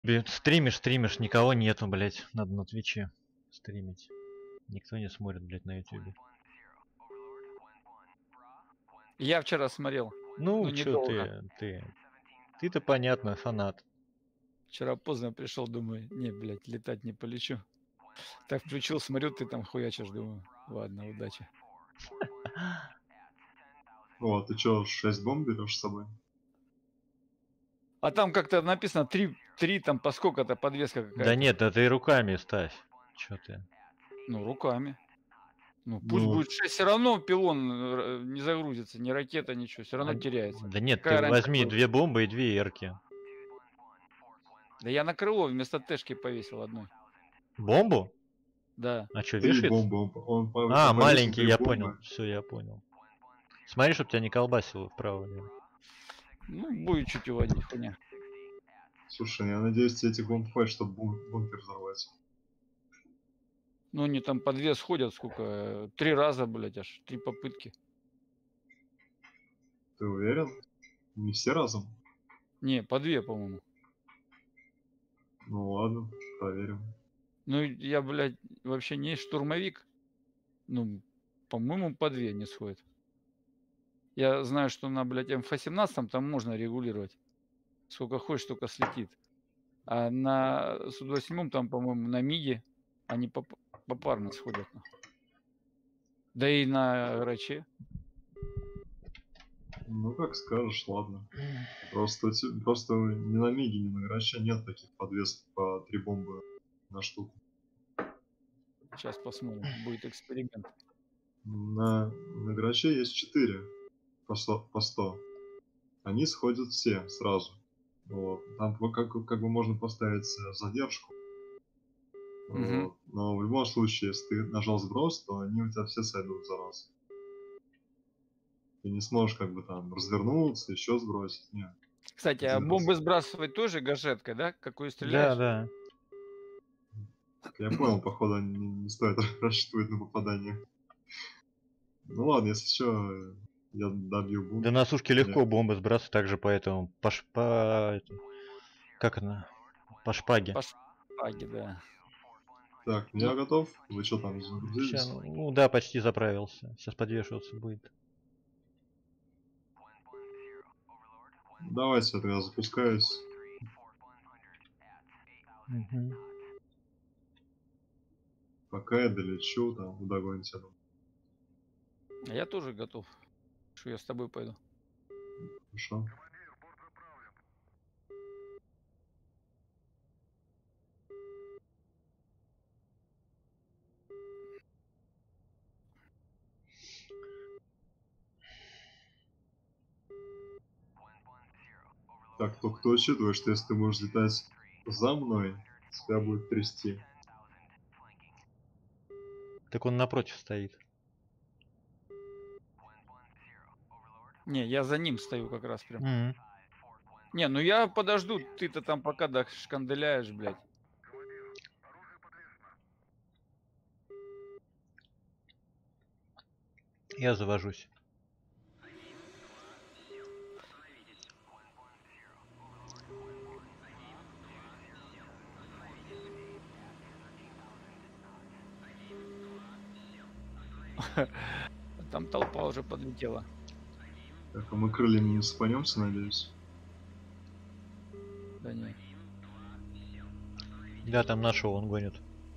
Стримишь, никого нету, блять. Надо на Твиче стримить. Никто не смотрит, блять, на Ютубе. Я вчера смотрел. Ну, чё недолго. ты-то понятно, фанат. Вчера поздно пришел, думаю, не, блядь, летать не полечу. Так включил, смотрю, ты там хуячишь, думаю, ладно, удачи. О, ты чё, 6 бомб берешь с собой? А там как-то написано 3 там по сколько-то подвеска какая-то. Да нет, да ты руками ставь. Чё ты? Ну, руками. Ну, пусть будет 6, все равно пилон не загрузится, ни ракета, ничего, все равно теряется. Да нет, Какая ты разница, возьми какой? 2 бомбы и 2 эрки. Да я на крыло вместо тэшки повесил одной. Бомбу? Да. А чё, 3 вешается? бомбы. Он А, повесил маленький, 3 я бомбы. понял. Все, я понял. Смотри, чтоб тебя не колбасило вправо-лево. Ну, будет чуть уводить, хуйня. Слушай, я надеюсь, тебе этих бомб хватит, чтобы бункер взорвать. Ну, они там по 2 сходят, сколько? 3 раза, блядь, аж 3 попытки. Ты уверен? Не все разом? Не, по 2, по-моему. Ну ладно, проверим. Ну, я, блядь, вообще не штурмовик. Ну, по-моему, по 2 не сходит. Я знаю, что на, блядь, М18 там можно регулировать. Сколько хочешь, столько слетит. А на Су-27 там, по-моему, на МИГе они попарно сходят. Да и на Граче. Ну как скажешь, ладно. Просто ни на Миге, ни на Граче нет таких подвесок по 3 бомбы на штуку. Сейчас посмотрим. Будет эксперимент. На Граче есть 4 по 100. Они сходят все сразу. Вот. Там как бы можно поставить задержку. Вот. Но в любом случае, если ты нажал сброс, то они у тебя все сойдут за раз. Ты не сможешь как бы там развернуться, еще сбросить. Нет. Кстати, а бомбы сбрасывать тоже гашеткой, да? Какую стреляешь? Да. Я понял, походу не стоит рассчитывать на попадание. Ну ладно, если что, я добью бункер. Да на сушке легко бомбы сбрасывать, также поэтому как она? По шпаге. По шпаге, да. Так, я готов. Вы что там, загрузились? Ну да, почти заправился. Сейчас подвешиваться будет. Давайте, я тогда запускаюсь. Угу. Пока я долечу, там, догоните. А я тоже готов. Что я с тобой пойду. Хорошо. Так, только ты учитываешь, что если ты будешь летать за мной, тебя будет трясти. Так он напротив стоит. Не, я за ним стою как раз прям. Угу. Не, ну я подожду, ты-то там пока шканделяешь, блядь. Я завожусь. Там толпа уже подлетела. Так, а мы крыльями не спанемся, надеюсь? Да не. Да, там нашего он гонит.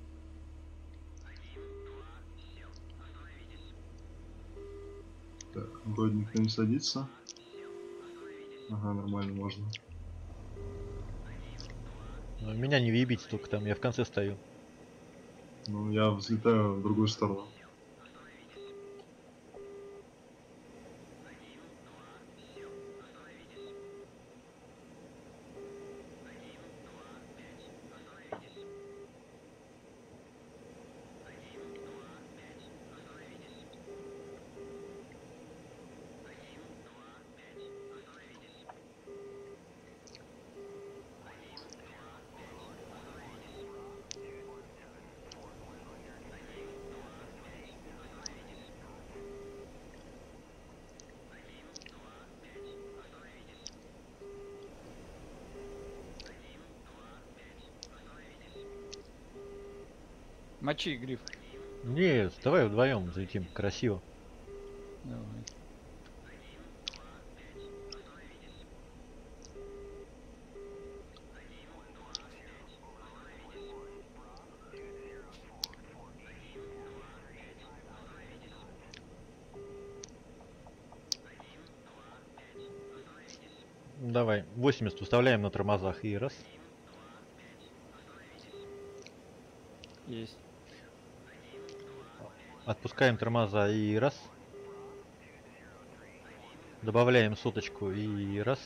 Так, вроде никто не садится. Ага, нормально, можно. Но меня не въебите только там, я в конце стою. Ну, я взлетаю в другую сторону. Мочи, Гриф. Не, давай вдвоем залетим, красиво. Давай. Давай, 80 выставляем на тормозах и раз. Есть. Отпускаем тормоза и раз. Добавляем соточку и раз.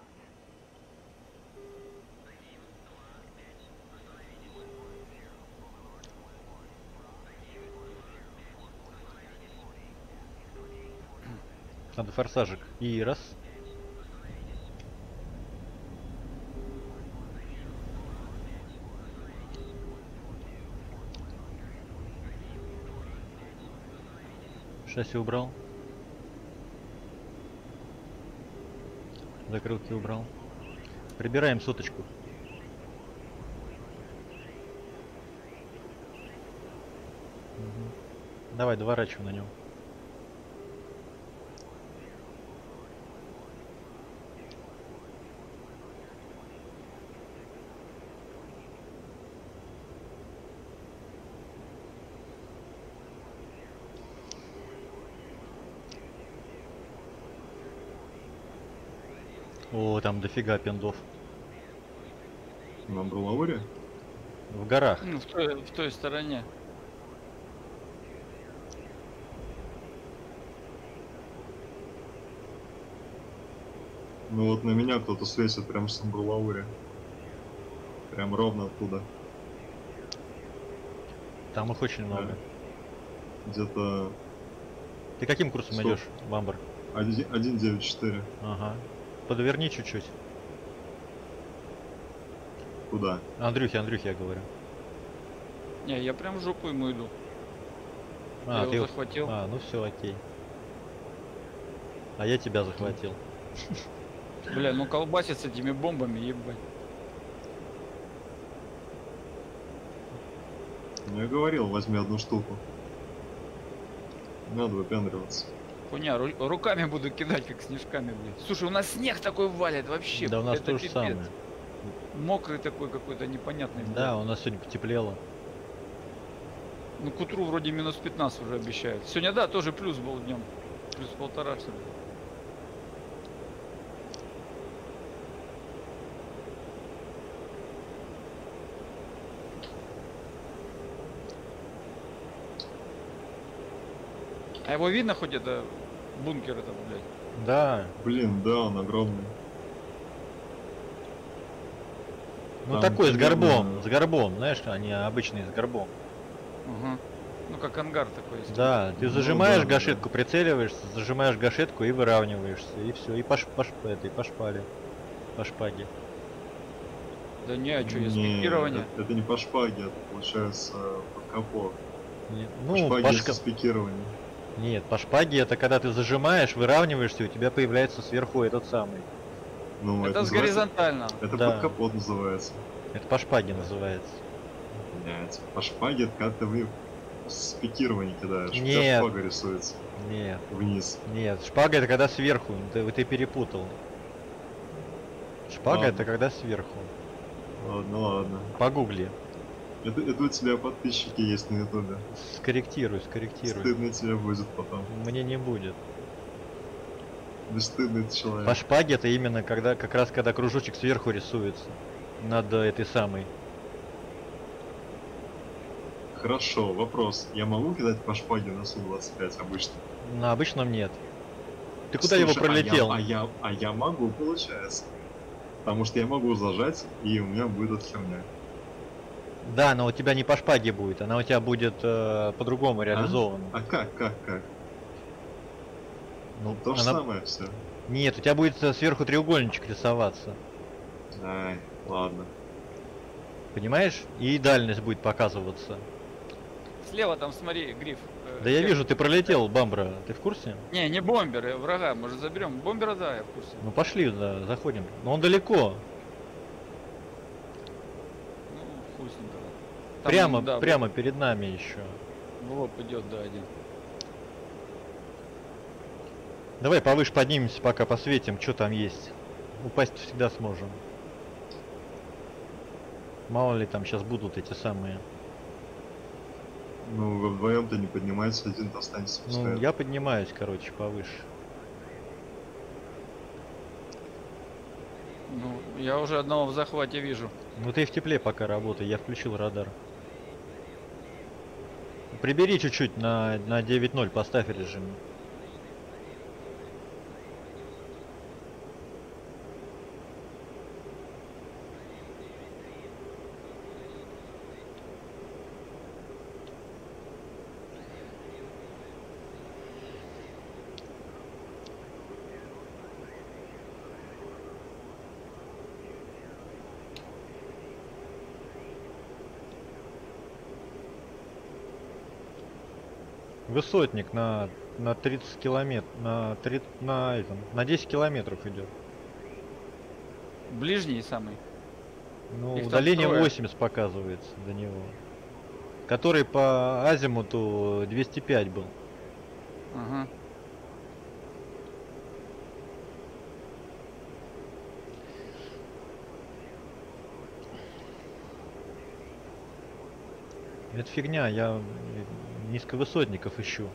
Надо форсажик и раз. Шасси убрал. Закрылки убрал. Прибираем соточку. Мгм. Давай, доворачивай на нем. О, там дофига пиндов. На Брулауре? В горах. Ну, в той стороне. Ну вот на меня кто-то светит прям с Амбрулауре. Прям ровно оттуда. Там их очень много. Где-то Ты каким курсом Стоп. идешь, Бамбер? 1.9.4. Ага. Подверни чуть-чуть. Куда? Андрюхе, я говорю. Не, я прям в жопу ему иду. А, Я ты его захватил. А, ну все, окей. А я тебя захватил. Бля, ну колбасит с этими бомбами, ебать. Ну я говорил, возьми одну штуку. Не надо выпендриваться. Хуйня, руками буду кидать, как снежками, блядь. Слушай, у нас снег такой валит вообще. Да у нас это то же пипец. самое. Мокрый такой какой-то непонятный. Да, у нас сегодня потеплело. Ну к утру вроде минус 15 уже обещают. Сегодня, да, тоже плюс был днем. Плюс 1,5 что ли. А его видно хоть это бункер этот, блядь? Да. Блин, да, он огромный. Ну Там такой примерно- с горбом, знаешь, они обычные с горбом. Ага. Ну как ангар такой. Есть. Да, ты Ну, зажимаешь да, да, гашетку, прицеливаешься, зажимаешь гашетку и выравниваешься. И все, и по шпале. По шпаге. Да не, а что, есть Не, спикирование? это не по шпаге, это получается под капот. По Ну, шпаге по есть шка- спикирование. Нет, по шпаге это когда ты зажимаешь, выравниваешься, и у тебя появляется сверху этот самый. Ну, Это с называется- горизонтально. Это Да. под капот называется. Это по шпаге называется. Блять, по шпаге это когда ты спикирование кидаешь. У тебя Нет. шпага рисуется Нет, вниз. нет, шпага это когда сверху, ты перепутал. Шпага Ладно. это когда сверху. Ладно, ладно. Погугли. Это у тебя подписчики есть на ютубе. Скорректируй. Стыдно тебе будет потом. Мне не будет. Бесстыдный ты человек. По шпаге это именно когда, как раз когда кружочек сверху рисуется. Над этой самой. Хорошо, вопрос. Я могу кидать по шпаге на Су-25 обычно? На обычном нет. Ты куда Слушай, его пролетел? А я могу, получается. Потому что я могу зажать, и у меня будет эта херня. Да, но у тебя не по шпаге будет, она у тебя будет по-другому реализована. А как? Ну, То же она- самое все. Нет, у тебя будет сверху треугольничек рисоваться. Ай, ладно. Понимаешь? И дальность будет показываться. Слева там, смотри, гриф. Да я лев. вижу, ты пролетел, Бамбра. Ты в курсе? Не бомбер, врага, может заберем. Бомбера, да, я в курсе. Ну пошли, да, заходим. Но он далеко. Ну, хуй с ним тогда. Там, Прямо, да, прямо перед нами еще. в лоб идет, да, один. Давай повыше поднимемся, пока посветим, что там есть. Упасть всегда сможем. Мало ли там сейчас будут эти самые. Ну, вы вдвоем-то не поднимается, один-то останется Ну, пускай. я поднимаюсь, короче, повыше. Ну, я уже одного в захвате вижу. Ну ты в тепле пока работай, я включил радар. Прибери чуть-чуть на 9.0, поставь режим. Высотник на 30 километров, на 10 километров идет. Ближний самый. Ну, Их там удаление трое. 80 показывается до него. Который по азимуту 205 был. Ага. Это фигня, я низковысотников ищу.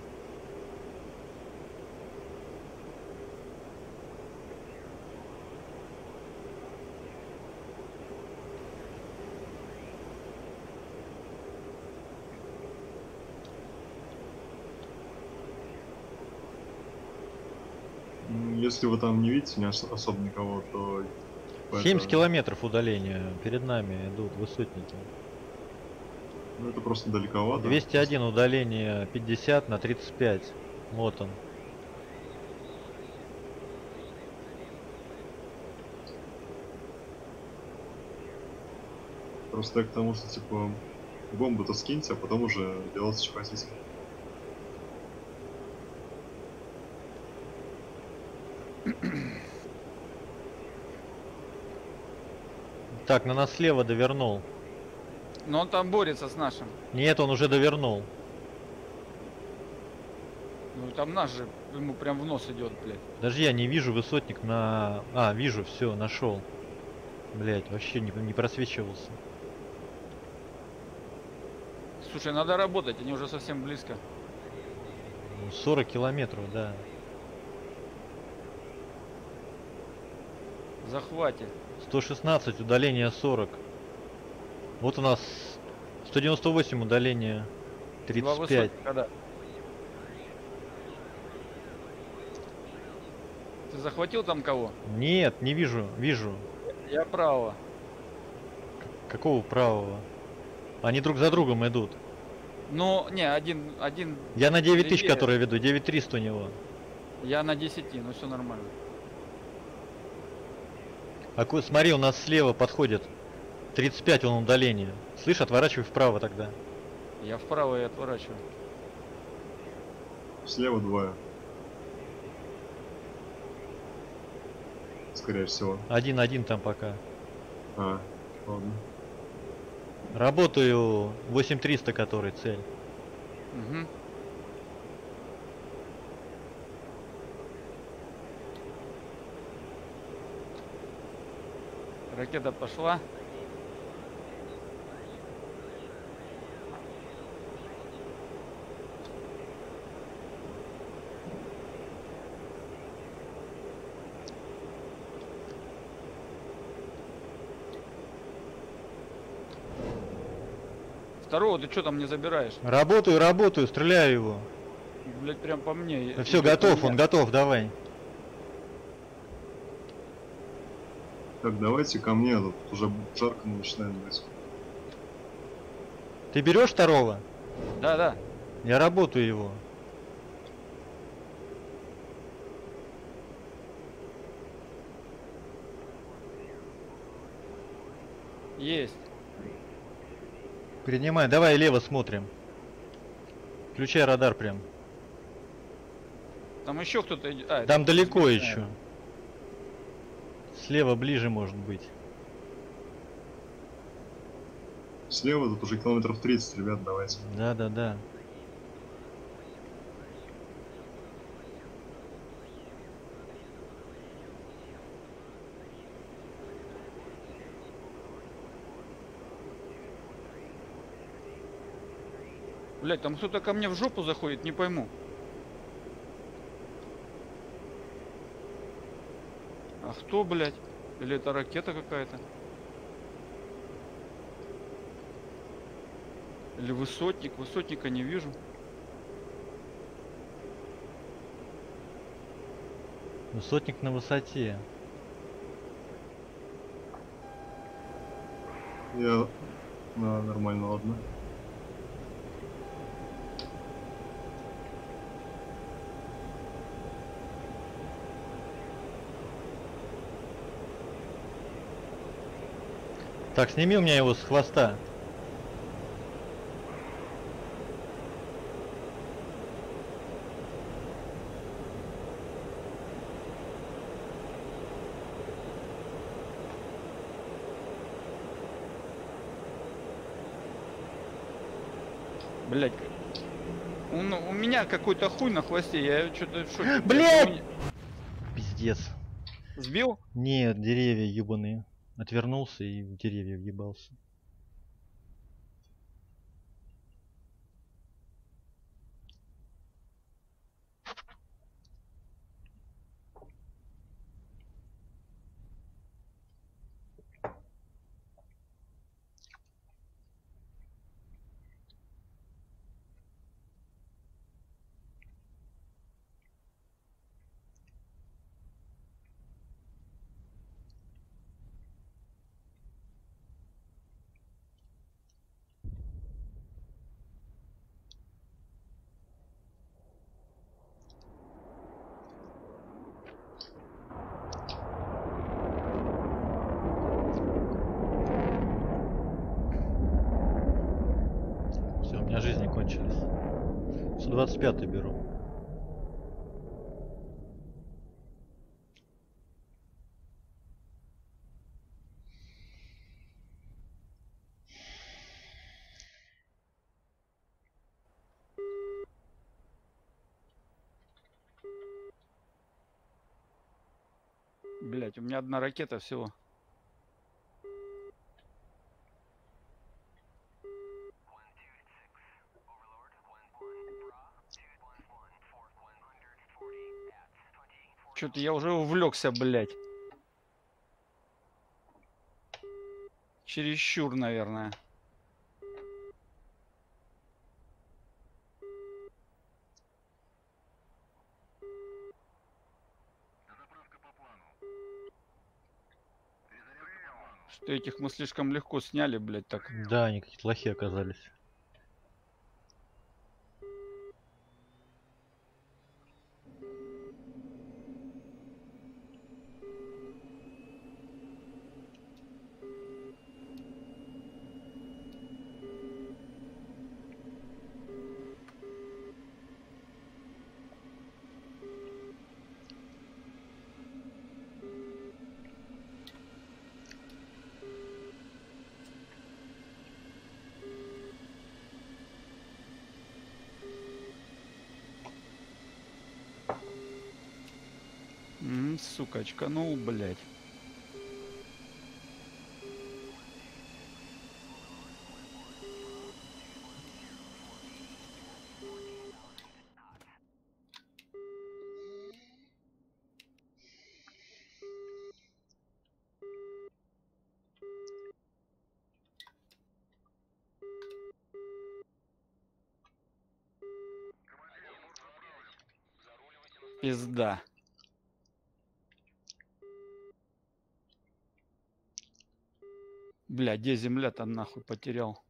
Если вы там не видите не особо никого, то... типа, 70 это- километров удаления. Перед нами идут высотники. Ну, это просто далековато. 201 удаление 50 на 35. Вот он. Просто я к тому, что, типа, бомбу-то скиньте, а потом уже делать что хотите. Так, на нас слева довернул. Но он там борется с нашим. Нет, он уже довернул. Ну там наш же ему прям в нос идет, блядь. Даже я не вижу высотник на... А, вижу, все, нашел. Блять, вообще не просвечивался. Слушай, надо работать, они уже совсем близко. 40 километров, да. В захвате. 116, удаление 40. Вот у нас 198, удаление Два 35. высотника, да. Ты захватил там кого? Нет, не вижу, вижу. Я право. Какого правого? Они друг за другом идут. Ну, не, один, Я на 9000, левее. который веду, 9300 у него. Я на 10, ну все нормально. Смотри, у нас слева подходит. 35 он удаление. Слышь, отворачивай вправо тогда. Я вправо и отворачиваю. Слева двое. Скорее всего. 1-1 там пока. А, ладно. Работаю 8300, который цель. Угу. Ракета пошла. Второго ты что там не забираешь? Работаю, стреляю его. Блять, прям по мне. Все, Идет готов, по он мне. готов, давай. Так, давайте ко мне, тут уже жарко начинает быть. Ты берешь второго? Да, да. Я работаю его. Есть. Принимай, давай лево смотрим. Включай радар прям. Там еще кто-то идет. А, Там это далеко сбитая. еще. Слева ближе может быть. Слева тут уже километров 30, ребят, давайте. Да. Блять, там кто-то ко мне в жопу заходит, не пойму. А кто, блядь? Или это ракета какая-то? Или высотник? Высотника не вижу. Высотник на высоте. Я... Да, нормально, ладно. Так, сними у меня его с хвоста. Блять. У меня какой-то хуй на хвосте, я что-то в шоке. Блядь! Я его Пиздец. Сбил? Нет, деревья ебаные. Отвернулся и в деревья въебался. Все, у меня жизни кончились. 125 беру. Блять, у меня одна ракета всего. Что-то я уже увлекся, блять. Чересчур, наверное. Что этих мы слишком легко сняли, блять, так. Да, они какие-то лохи оказались. Сука, очканул, блять. Пизда. Бля, где земля-то нахуй потерял?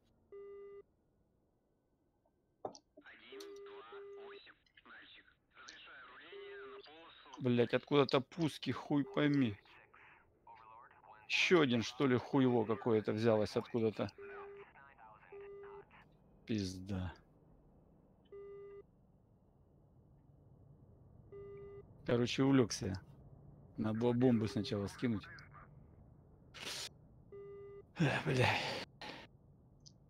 Блять, откуда-то пуски, хуй пойми. Еще один, что ли, хуево какое-то взялось откуда-то. Пизда. Короче, увлекся я. Надо было бомбы сначала скинуть. Бля.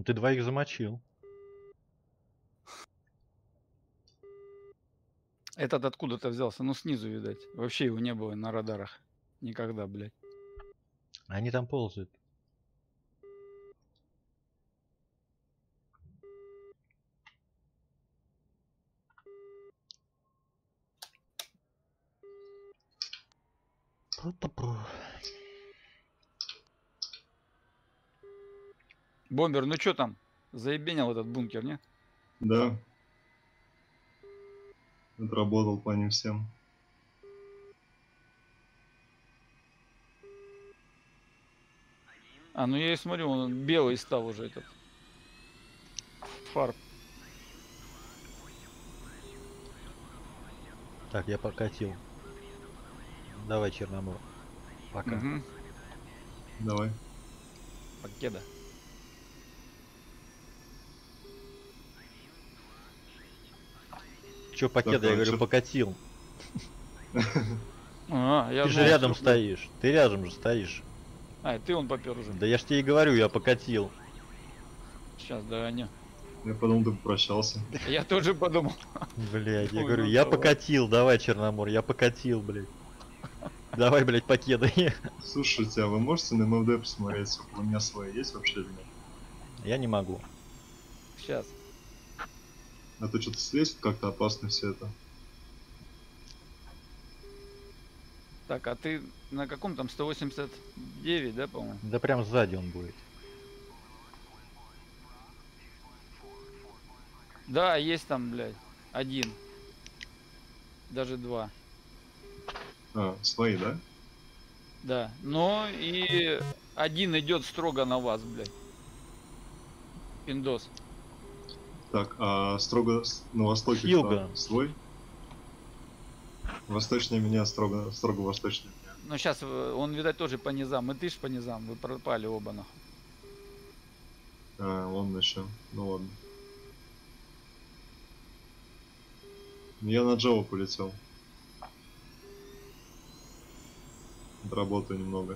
Ну, ты двоих замочил. Этот откуда-то взялся? Ну, снизу, видать. Вообще его не было на радарах. Никогда, блядь. Они там ползают. Пу-пу-пу. Бомбер, ну чё там? Заебенил этот бункер, не? Да. Отработал по ним всем. А, ну я и смотрю, он белый стал уже этот. Фар. Так, я покатил. Давай, Черномор. Пока. Угу. Давай. Покеда. Чё покеда? Я говорю, чё- покатил. А, я Ты же думал, рядом что- стоишь. Ты рядом же стоишь. А, ты он попер уже. Да я ж тебе и говорю, я покатил. Сейчас догоню. Я подумал, ты попрощался. Я тоже подумал. Блядь, я Ой, говорю, ну я давай. покатил. Давай, Черномор, я покатил, блядь. Давай, блядь, покедай. Слушайте, а вы можете на МВД посмотреть, сколько у меня свои есть вообще или нет? Я не могу. Сейчас. А то что-то слезть как-то опасно все это. Так, а ты на каком там 189, да, по-моему? Да прям сзади он будет. Да, есть там, блядь, один. Даже два. А, свои, да? Да. Но и один идет строго на вас, блядь. Пиндос. Так, а строго на востоке Хьюго. кто? Свой? Восточнее меня, строго восточнее меня. Ну сейчас он, видать, тоже по низам. И ты ж по низам. Вы пропали оба нахуй. А, он еще. Ну ладно. Я на Джаву полетел. Отработаю немного.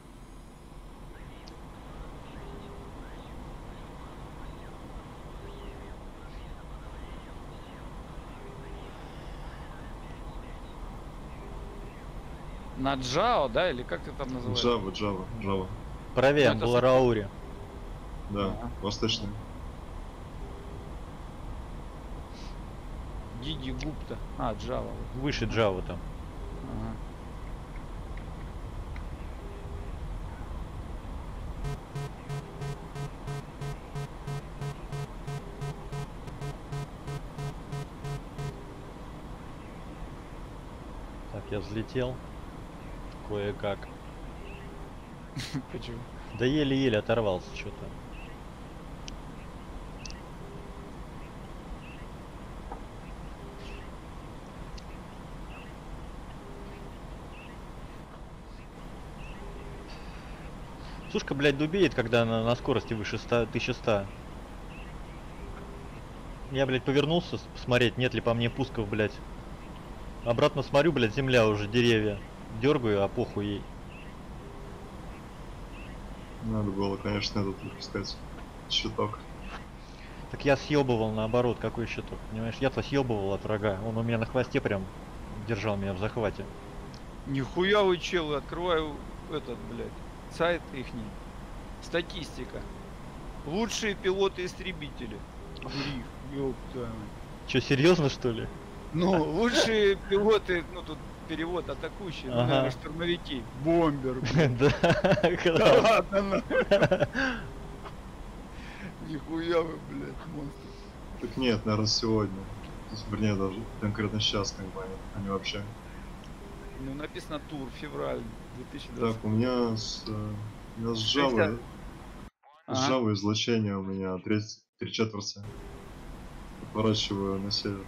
На Джао, да? Или как ты там называешь? Джава. Правее, Ну, это был Раури. Да, Ага. восточная. Диди Гупта. А, Джава. вот. Выше Джава там. Ага. Так, я взлетел. Кое-как. Почему? Да еле-еле оторвался что-то. Сушка, блядь, дубеет, когда она на скорости выше 100, 1100. Я, блядь, повернулся посмотреть, нет ли по мне пусков, блядь. Обратно смотрю, блядь, земля уже, деревья. Дергаю, а похуй ей. Надо было, конечно, этот выпускать щиток. Так я съебывал наоборот, какой щиток, понимаешь? Я-то съебывал от врага. Он у меня на хвосте прям держал меня в захвате. Нихуя вы челы, открываю этот, блядь, сайт ихний. Статистика. Лучшие пилоты-истребители. Гриф, ёпта. Че, серьезно, что ли? Ну, лучшие пилоты, ну тут перевод атакующие, ну, Ага. наверное, штурмовики. Бомбер, блядь. Да, Да класс. ладно, нахуй. Нихуя вы, блядь, монстры. Так нет, наверное, сегодня. То есть, вернее, даже конкретно сейчас, как бы, они вообще. Ну, написано тур, февраль 2020. Так, у меня с Java, с Ага. Java излучение у меня 3/4. Поворачиваю на север.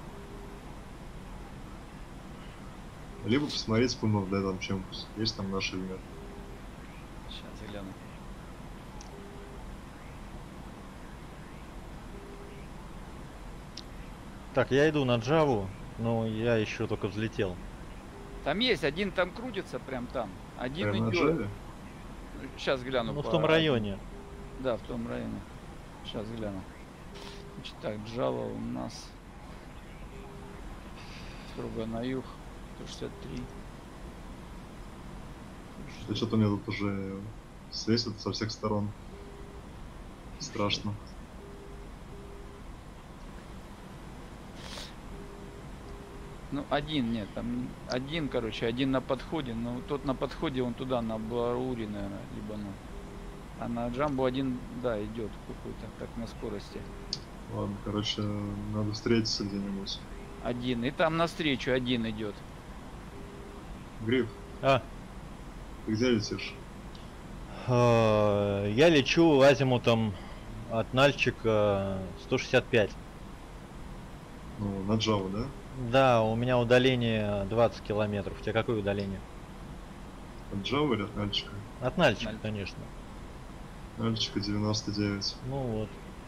Либо посмотреть по МВД там чем есть там наши или нет. Сейчас я гляну. Так, я иду на Джаву, но я еще только взлетел. Там есть, один там крутится, прям там. Один Прям на идет. Java? Сейчас гляну. Ну, в по- том районе. Да, в том районе. Сейчас гляну. Значит, так, Java у нас строго на юг, 163. Да что-то мне тут уже светит со всех сторон. Страшно. Ну, один, нет, там один, короче, один на подходе, но тот на подходе, он туда, на Барури, наверное, либо ну. А на Джамбу один, да, идет какой-то, так на скорости. Ладно, короче, надо встретиться где-нибудь. Один. И там навстречу один идет. Гриф, А, ты где летишь? я лечу азимутом от Нальчика 165. Ну, на Джаву, да? Да, у меня удаление 20 километров. У тебя какое удаление? От Джавы или от Нальчика? От Нальчика, Нальчик. конечно. Нальчика 99. Ну вот.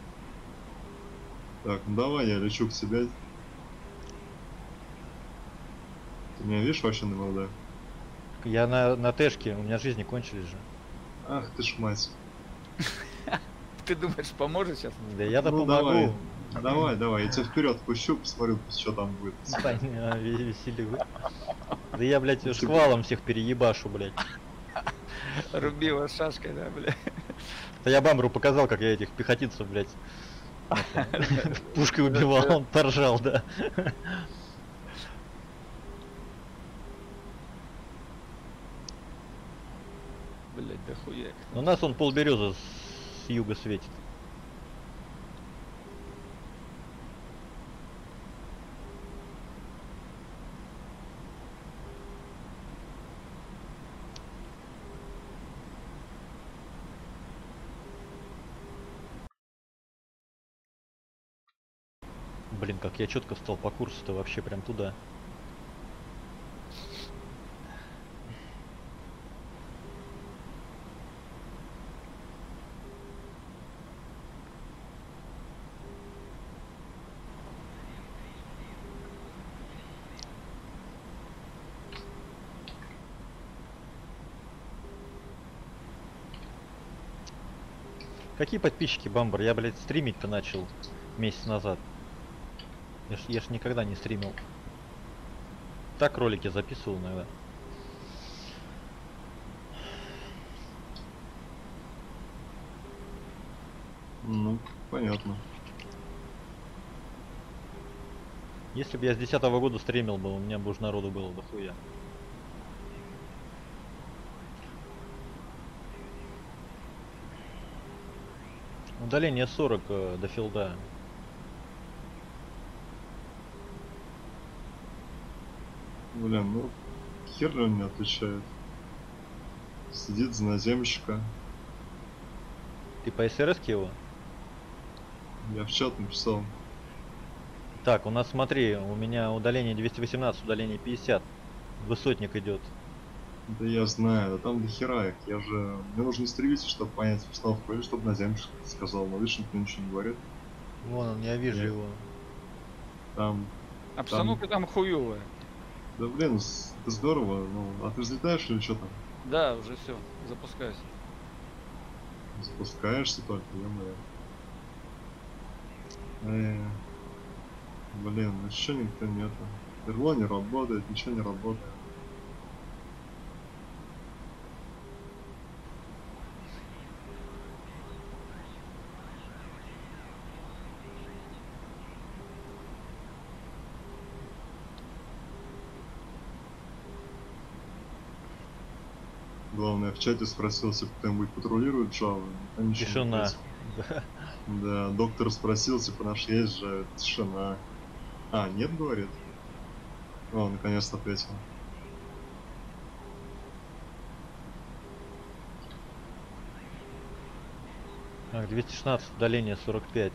Так, ну давай, я лечу к тебе. Ты меня видишь вообще на МЛД? Я на тэшке, у меня жизни кончились же. Ах ты ж мать. Ты думаешь, поможет сейчас? Да я-то Ну, помогу. Давай, я тебя вперед пущу, посмотрю, что там будет. Веселый. Да я, блядь, Ну, шквалом всех переебашу, блядь. Руби его шашкой, да, бля. Да я Бамбру показал, как я этих пехотинцев, блядь, пушкой убивал, он поржал, да. Блять, да хуя. У нас он полбереза с юга светит. Блин, как я четко встал по курсу-то вообще прям туда. Какие подписчики, Бамбар? Я, блядь, стримить-то начал месяц назад. Я ж никогда не стримил. Так ролики записывал иногда. Ну, понятно. Если бы я с 10-го года стримил бы, у меня бы уже народу было бы хуя. Удаление 40 до филда. Блин, ну, хер ли он не отвечает. Сидит за наземщика. Ты по СРС его? Я в чат написал. Так, у нас смотри, у меня удаление 218, удаление 50. Высотник идет. Да я знаю, да там до хера их. Я же... Мне нужно истребитель, чтобы понять обстановку, или чтобы наземщик сказал. Но видишь, никто ничего не говорит. Вон он, я вижу Нет. его. Там... Обстановка там хуевая. Да блин, это здорово. Ну, а ты взлетаешь или что там? Да, уже все, запускаюсь. Спускаешься только, ё-моё. Блин, ну еще никто нету. Крыло не работает, ничего не работает. Главное, в чате спросил, если кто-нибудь патрулирует Java. Никто ничего не Тишина. ответил. Да, доктор спросил, типа, наш есть же, тишина. А, нет, говорит? О, наконец-то ответил. Так, 216, удаление 45.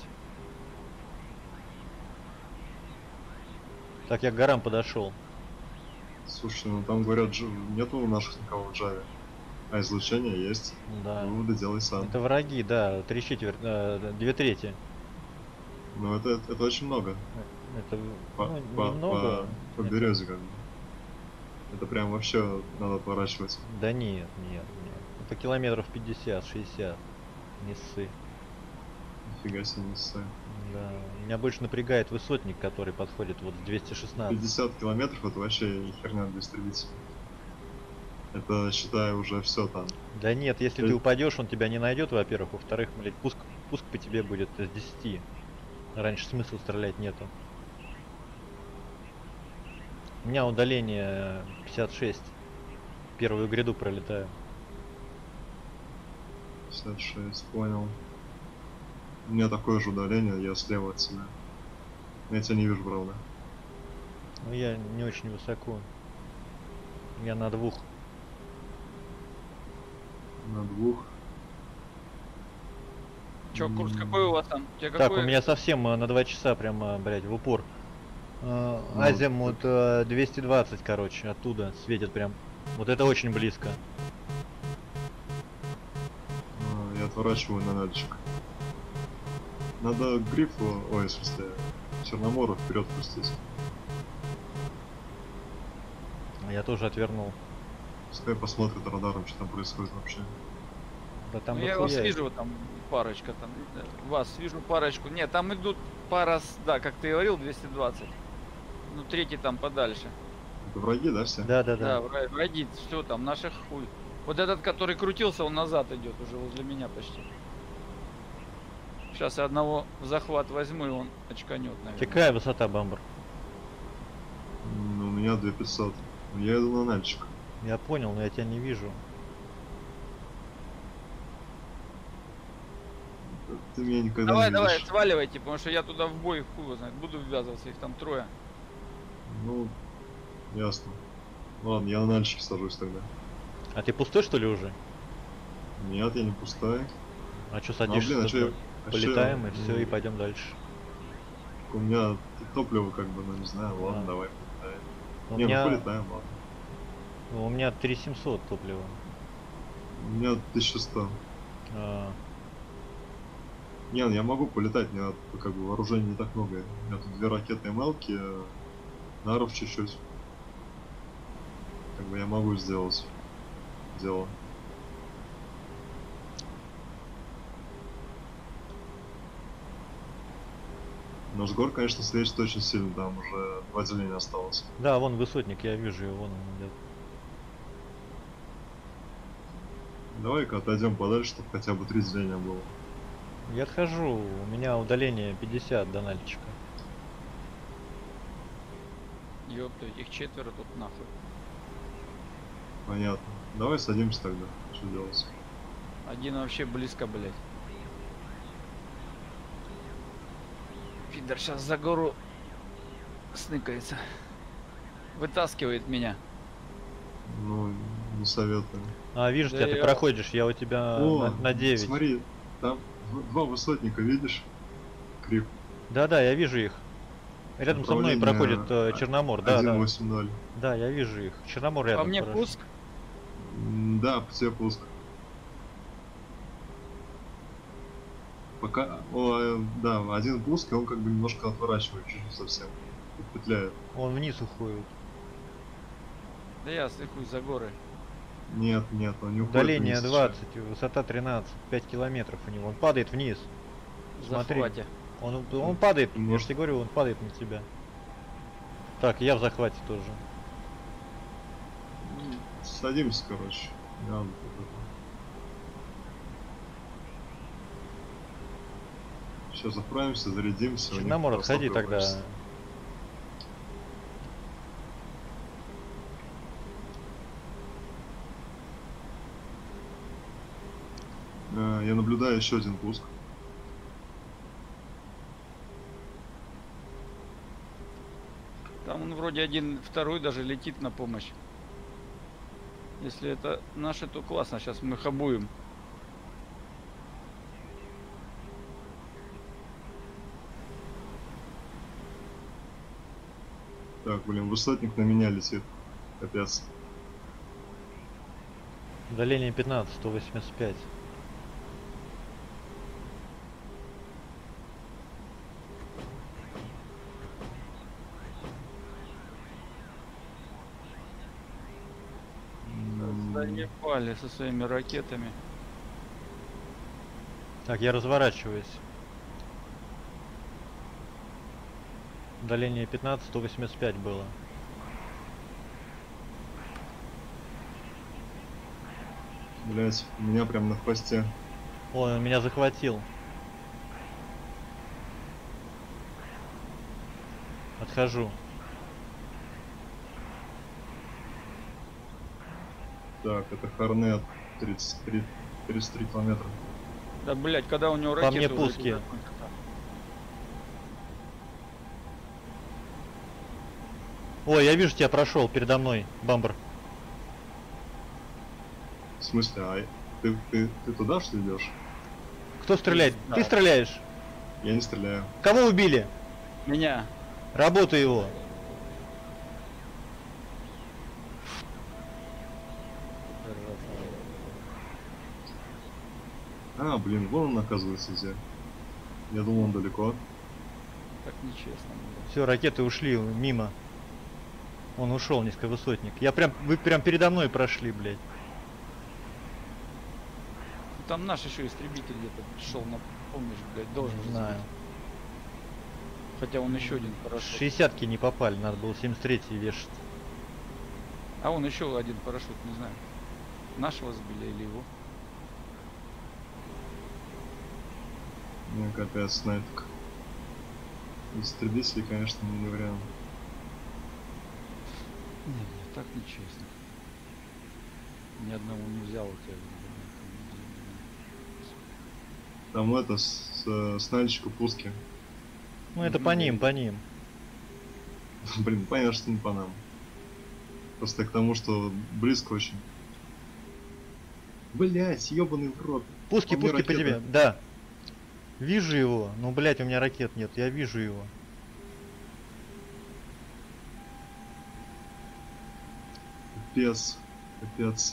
Так, я к горам подошел. Слушай, ну там говорят, нету у наших никого в Java. А излучение есть. Да. Выводы делай сам. Это враги, да, 2/3. Ну это очень много. Это По, ну, по, немного. по березе как бы. Это прям вообще надо отворачивать. Да нет. Это километров 50-60. Не ссы. Нифига себе не ссай. Да. Меня больше напрягает высотник, который подходит вот с 216. 50 километров это вообще херня для истребителя. Это, считай, уже все там. Да нет, если То ты есть- упадешь, он тебя не найдет, во-первых. Во-вторых, блядь, пуск по тебе будет с 10. Раньше смысла стрелять нету. У меня удаление 56. Первую гряду пролетаю. 56, понял. У меня такое же удаление, я слева от себя. Я тебя не вижу, правда. Но я не очень высоко. Я на 2. На 2. Чё, курс какой у вас там? У тебя Так, какой? у меня совсем на 2 часа прямо, блядь, в упор. Ну, Азимут 220, короче, оттуда светит прям. Вот это очень близко. Я отворачиваю на нальчик. Надо грифу, ой, в смысле, Черномору вперед пустить. Я тоже отвернул. Пускай посмотрит радаром, что там происходит вообще. Да там Ну, я вас дохуя их. вижу, там парочка там. Вас вижу парочку. Нет, там идут пара, да, как ты говорил, 220. Ну, третий там подальше. Это враги, да, все? Да. Да, враги, все там, наших хуй. Вот этот, который крутился, он назад идет уже возле меня почти. Сейчас я одного в захват возьму, и он очканет, наверное. Какая высота, бамбер? У меня 2500. Я иду на нальчик. Я понял, но я тебя не вижу. Ты меня никогда Давай, не давай, видишь. сваливайте, потому что я туда в бой хуй его знает. Буду ввязываться, их там трое. Ну, ясно. Ладно, я на нальчике сажусь тогда. А ты пустой, что ли, уже? Нет, я не пустая. А что Ну, садишься? блин, а тогда? чё, Полетаем и все, и пойдем дальше. У меня топливо как бы, ну не знаю, ладно, А. давай полетаем. У Не, меня, ну полетаем, ладно. у меня 3700 топлива. У меня 1100. А, Не, ну я могу полетать, мне как бы вооружения не так много. У меня тут 2 ракеты МЛки, наров чуть-чуть. Как бы я могу сделать дело. Но с гор, конечно, светит очень сильно, там уже 2 деления осталось. да, вон высотник, я вижу его, вон он идет. Давай-ка отойдем подальше, чтобы хотя бы 3 деления было. Я отхожу, у меня удаление 50 до нальчика. Ёпта, их четверо тут нахуй. Понятно. Давай садимся тогда. Что делать? Один вообще близко, блядь. Пидор сейчас за гору сныкается. Вытаскивает меня. Ну, не советую. А, вижу Да тебя, ты я- проходишь, я у тебя на 9. Смотри, там 2 высотника, видишь? Крик. Да, я вижу их. Рядом со мной Направление проходит Черномор, да. 180. Да, я вижу их. Черномор рядом. По мне хорошо. пуск. Да, по тебе пуск. Пока, да, один пуск, и он как бы немножко отворачивает, чуть-чуть совсем. И петляет. Он вниз уходит. Да я слыхуй за горы. Нет, он не уходит. Удаление вниз 20, высота 13, 5 километров у него. Он падает вниз. В Смотри. захвате. Он падает, я Может- же тебе говорю, он падает на тебя. Так, я в захвате тоже. сейчас. Садимся, короче. Да, вот сейчас заправимся, зарядимся. у них Черномор, просто отходи топливо тогда. кончится. Я наблюдаю еще один пуск. Там он вроде один, второй даже летит на помощь. Если это наши, то классно. Сейчас мы хабуем. Так, блин, высотник на меня летит. Капец. Удаление 15, 185. Заебали со своими ракетами. Так, я разворачиваюсь. Удаление 15, 185 было. Блять, у меня прям на хвосте. Ой, он меня захватил. Отхожу. Так, это Хорнет 33 километра. Да, блядь, когда у него По ракеты мне уже пуски. закончатся. Ой, я вижу, тебя прошел передо мной, бамбер. В смысле, а ты туда что идешь? Кто стреляет? Пизда. Ты стреляешь? Я не стреляю. Кого убили? Меня. Работай его. А, блин, вон он оказывается где. Я думал, он далеко. Так нечестно. блядь. Все, ракеты ушли мимо. Он ушел, низковысотник. Вы прям передо мной прошли, блядь. Ну, там наш еще истребитель где-то шел на, помнишь, блядь, должен Не же знаю. сбить. Хотя он еще один С парашют. 60-ки не попали, надо было 73-й вешать. А он еще один парашют, не знаю. Нашего сбили или его. Ну, капец, снайпик. Истребители, конечно, не вариант. Не, блядь, так нечестно. Ни одного не взял у тебя. Там это, снайпчику пуски. Ну это по ним, по ним. Блин, понятно, что не по нам. Просто к тому, что близко очень. Блять, ебаный в рот. Пуски, По мне пуски по ракета. тебе. Да. Вижу его. Ну, блядь, у меня ракет нет. Я вижу его. Капец. Капец.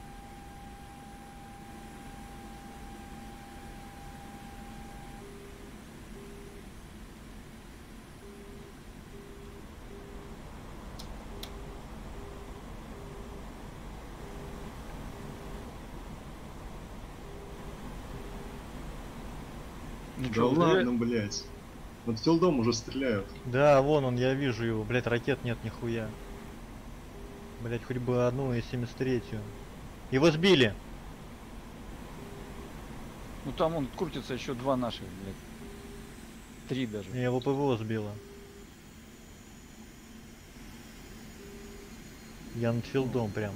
Ну Да чё, ладно, блять. Над филдом уже стреляют. Да, вон он, я вижу его. Блядь, ракет нет нихуя. Блядь, хоть бы одну и 73-ю. Его сбили. Ну там он крутится еще два наших, блядь. Три даже. Я его ПВО сбила. Я над филдом прям.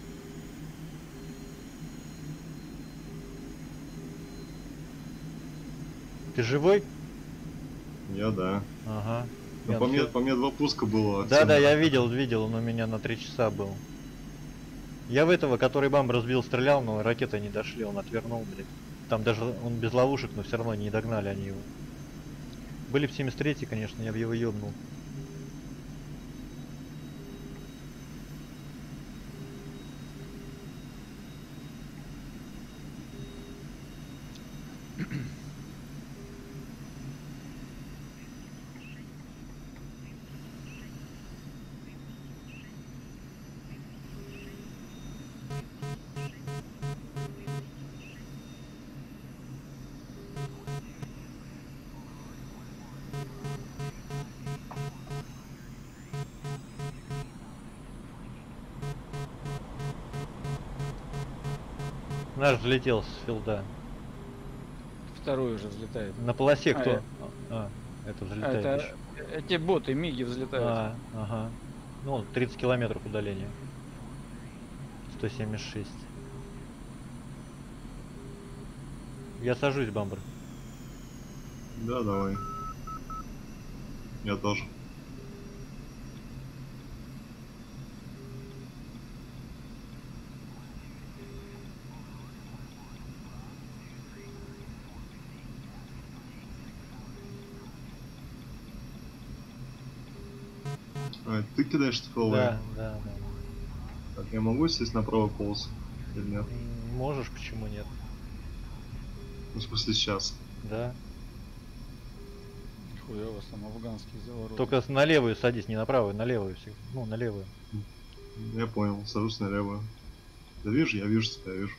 Ты живой? Я да. Ага. Ну, Я по, над мне, фил- по мне 2 пуска было. от Да, всех да, я ракет. видел, он у меня на 3 часа был. Я в этого, который бамб разбил, стрелял, но ракеты не дошли, он отвернул, блядь. Там даже он без ловушек, но все равно не догнали они его. Были в 73-й, конечно, я бы его ёбнул. Наш взлетел с филда. Второй уже взлетает. На полосе А, кто? Это взлетает Это еще. эти боты, миги взлетают. Ага. Ну, 30 километров удаления. 176. Я сажусь, бамбер. Да, давай. Я тоже. А, ты кидаешь ТФЛВ? Да. Так, я могу сесть на правый полос? Или нет? Можешь, почему нет? Ну, в смысле, сейчас. Да. Нихуя у вас там афганский заворот. Только на левую садись, не на правую, на левую всегда. Ну, на левую. Я понял, сажусь на левую. Да вижу, я вижу тебя, вижу.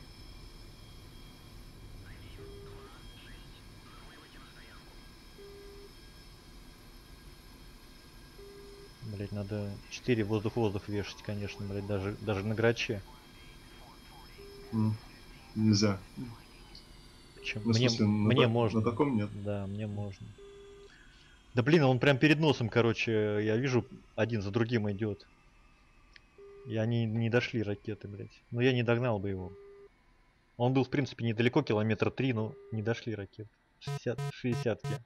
Блять, надо 4 воздух-воздух вешать, конечно, блять, даже на граче. Нельзя. Почему? Ну, в смысле, Мне на можно. таком нет. Да, мне можно. Да блин, он прям перед носом, короче, я вижу, один за другим идет. И они не дошли, ракеты, блять. Но я не догнал бы его. Он был, в принципе, недалеко, километра 3, но не дошли ракеты. 60-ки.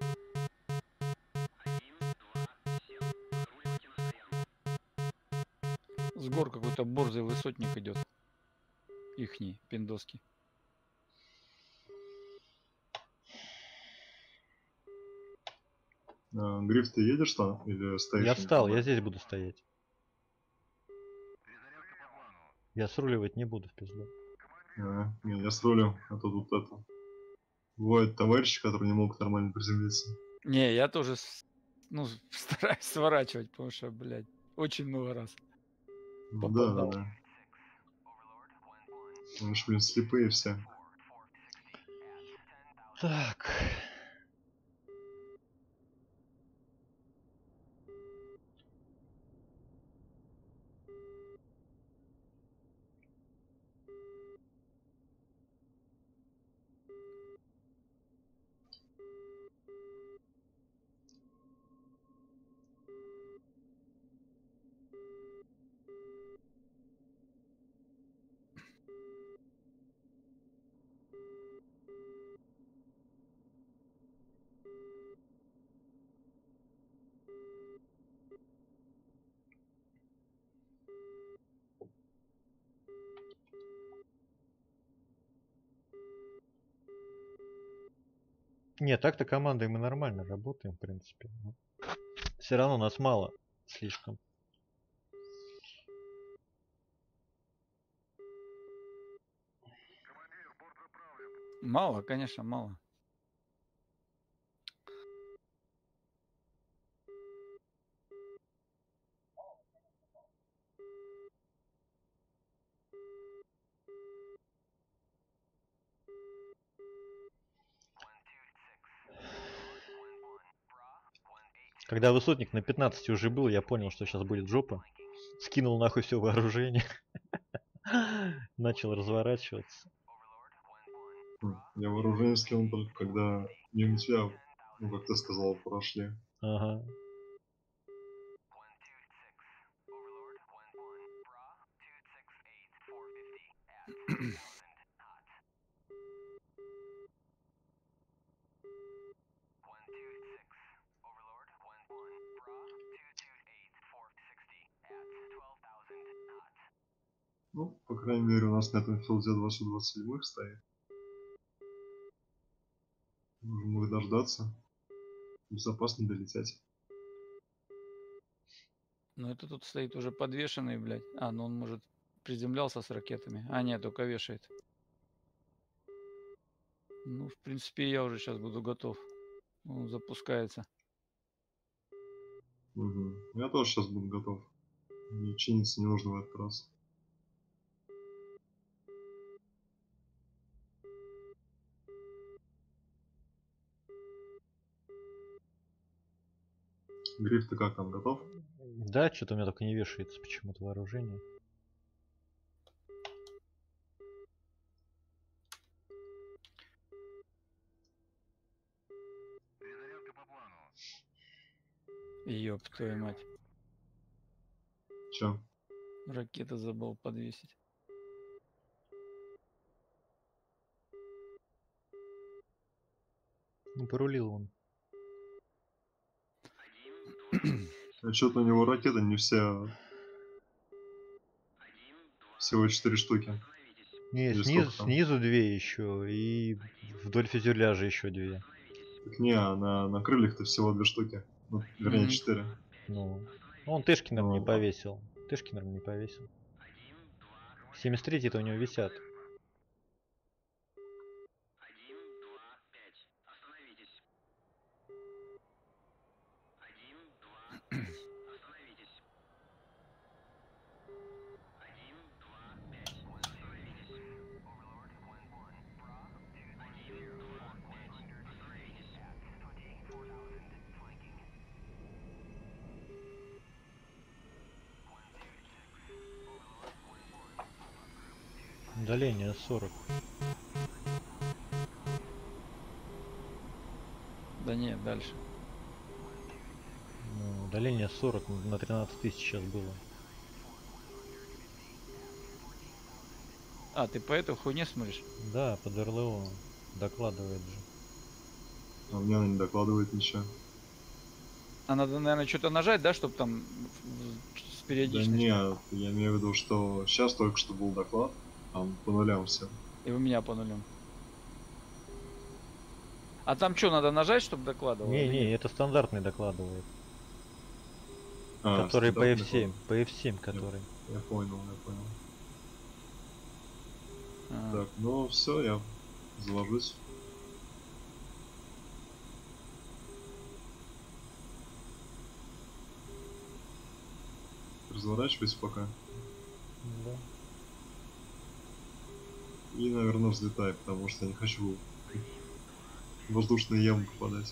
С гор какой-то борзый высотник идет. Ихний, пиндоский. Гриф, ты едешь там или стоишь? Я на встал, КБ? я здесь буду стоять. Я сруливать не буду в пизду. Не, я с рулем, а то тут это... Бывают товарищи, которые не могут нормально приземлиться. Не, я тоже, ну, стараюсь сворачивать, потому что, блядь, очень много раз Да, попадал. да. Они ж, блин, слепые все. Так. Не, так-то командой мы нормально работаем, в принципе. Все равно нас мало слишком. Мало, конечно, мало. Когда высотник на 15 уже был, я понял, что сейчас будет жопа. Скинул нахуй все вооружение. Начал разворачиваться. Я вооружение скинул только когда мимо тебя, ну, как ты сказал, прошли. Ага. Ну, по крайней мере, у нас на этом филде 227 стоит. Можем их дождаться. Безопасно долететь. Ну, это тут стоит уже подвешенный, блядь. А, ну он, может, приземлялся с ракетами. А, нет, только вешает. Ну, в принципе, я уже сейчас буду готов. Он запускается. Угу. Я тоже сейчас буду готов. Мне чиниться не нужно в этот раз. Гриф, ты как там, готов? Да, что-то у меня только не вешается почему-то вооружение. Ёб твою мать. Чё? Ракета забыл подвесить. Ну, порулил он. А что-то у него ракеты не все... Всего 4 штуки. Не, Или снизу, сколько там? снизу 2 еще. И вдоль фюзеляжа еще 2. Так не, а на крыльях-то всего 2 штуки. Ну, вернее, 4. Ну, он Тышкинером не Ну, повесил. Тышкинером не повесил. 73-й-то у него висят. Удаление 40. Да нет, дальше. Ну, удаление 40 на 13 тысяч сейчас было. А, ты по этой хуйне смотришь? Да, под РЛО докладывает же. А мне она не докладывает ничего. А надо, наверное, что-то нажать, да, чтобы там с Да периодичностью. нет, я имею в виду, что сейчас только что был доклад, там по нулям все. И у меня по нулям. А там что, надо нажать, чтобы докладывало? или Не, нет? это стандартный докладывает. А, Который по стандартный F7. По F7 который. Я понял, я понял. А, Так, ну все, я заложусь. Разворачивайся пока. Да. И, наверное, взлетай, потому что я не хочу в воздушные ямы попадать.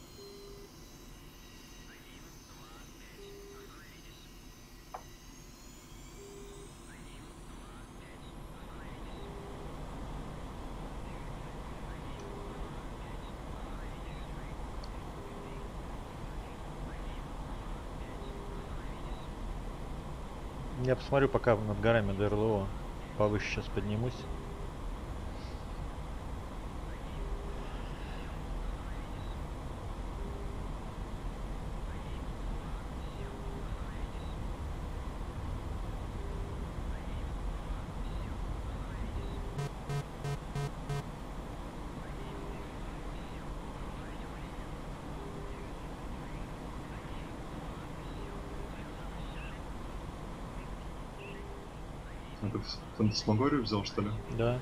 Я посмотрю пока над горами до РЛО. Повыше сейчас поднимусь. А ты фантасмагорию взял, что ли? Да.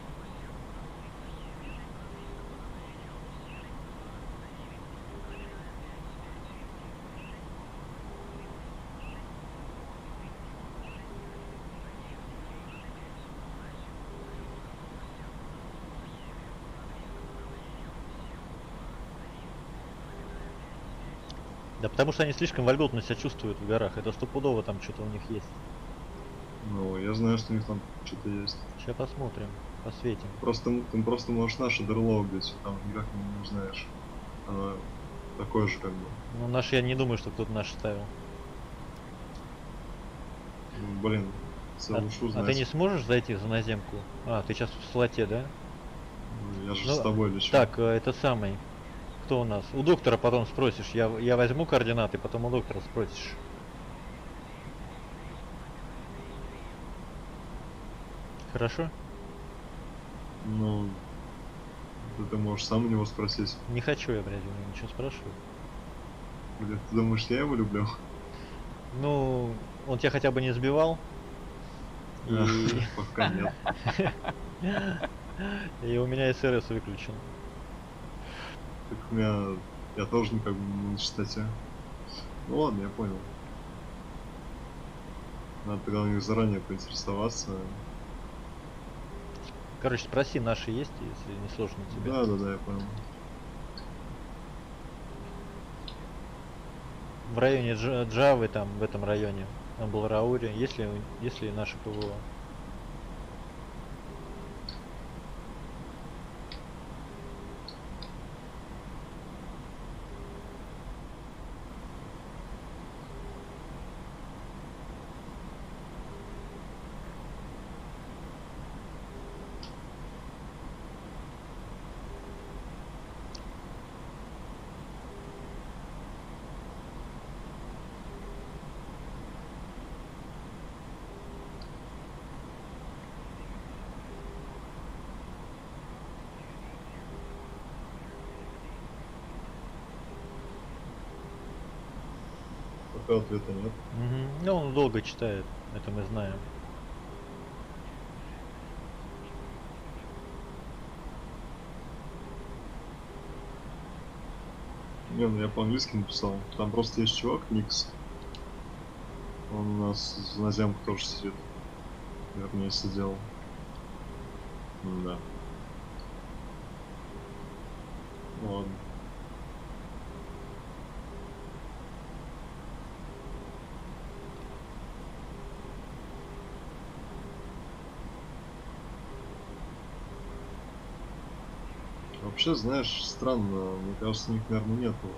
Да потому что они слишком вольготно себя чувствуют в горах. Это стопудово там что-то у них есть. Ну, я знаю, что у них там что-то есть. Сейчас посмотрим. Посветим. Просто ты просто можешь наше дерло убить, там никак не узнаешь. Оно такое же как бы. Ну наш я не думаю, что кто-то наш ставил. Ну, блин, лучше А узнать. ты не сможешь зайти за наземку? А, ты сейчас в слоте, да? Ну, я же Ну, с тобой лечу. Так, это самый. Кто у нас? У доктора потом спросишь. Я возьму координаты, потом у доктора спросишь. Хорошо? Ну, ты можешь сам у него спросить. Не хочу я, блядь, у него ничего спрашивать. Блин, ты думаешь, я его люблю? Ну, он тебя хотя бы не сбивал. И, Пока нет. и у меня СРС выключен. Так у меня... Я тоже никак бы не на частоте. Ну ладно, я понял. Надо тогда у них заранее поинтересоваться. Короче, спроси, наши есть, если не сложно тебе. Да, я понял. В районе Джавы, там, в этом районе, на Балрауре, если наши ПВО. Пока ответа нет. Мгм. Ну, он долго читает, это мы знаем. Не, ну я по-английски написал. Там просто есть чувак, Никс. Он у нас на земку тоже сидит. Вернее, сидел. Да. Ну ладно. Вообще, знаешь, странно, мне кажется, у них, наверное, нету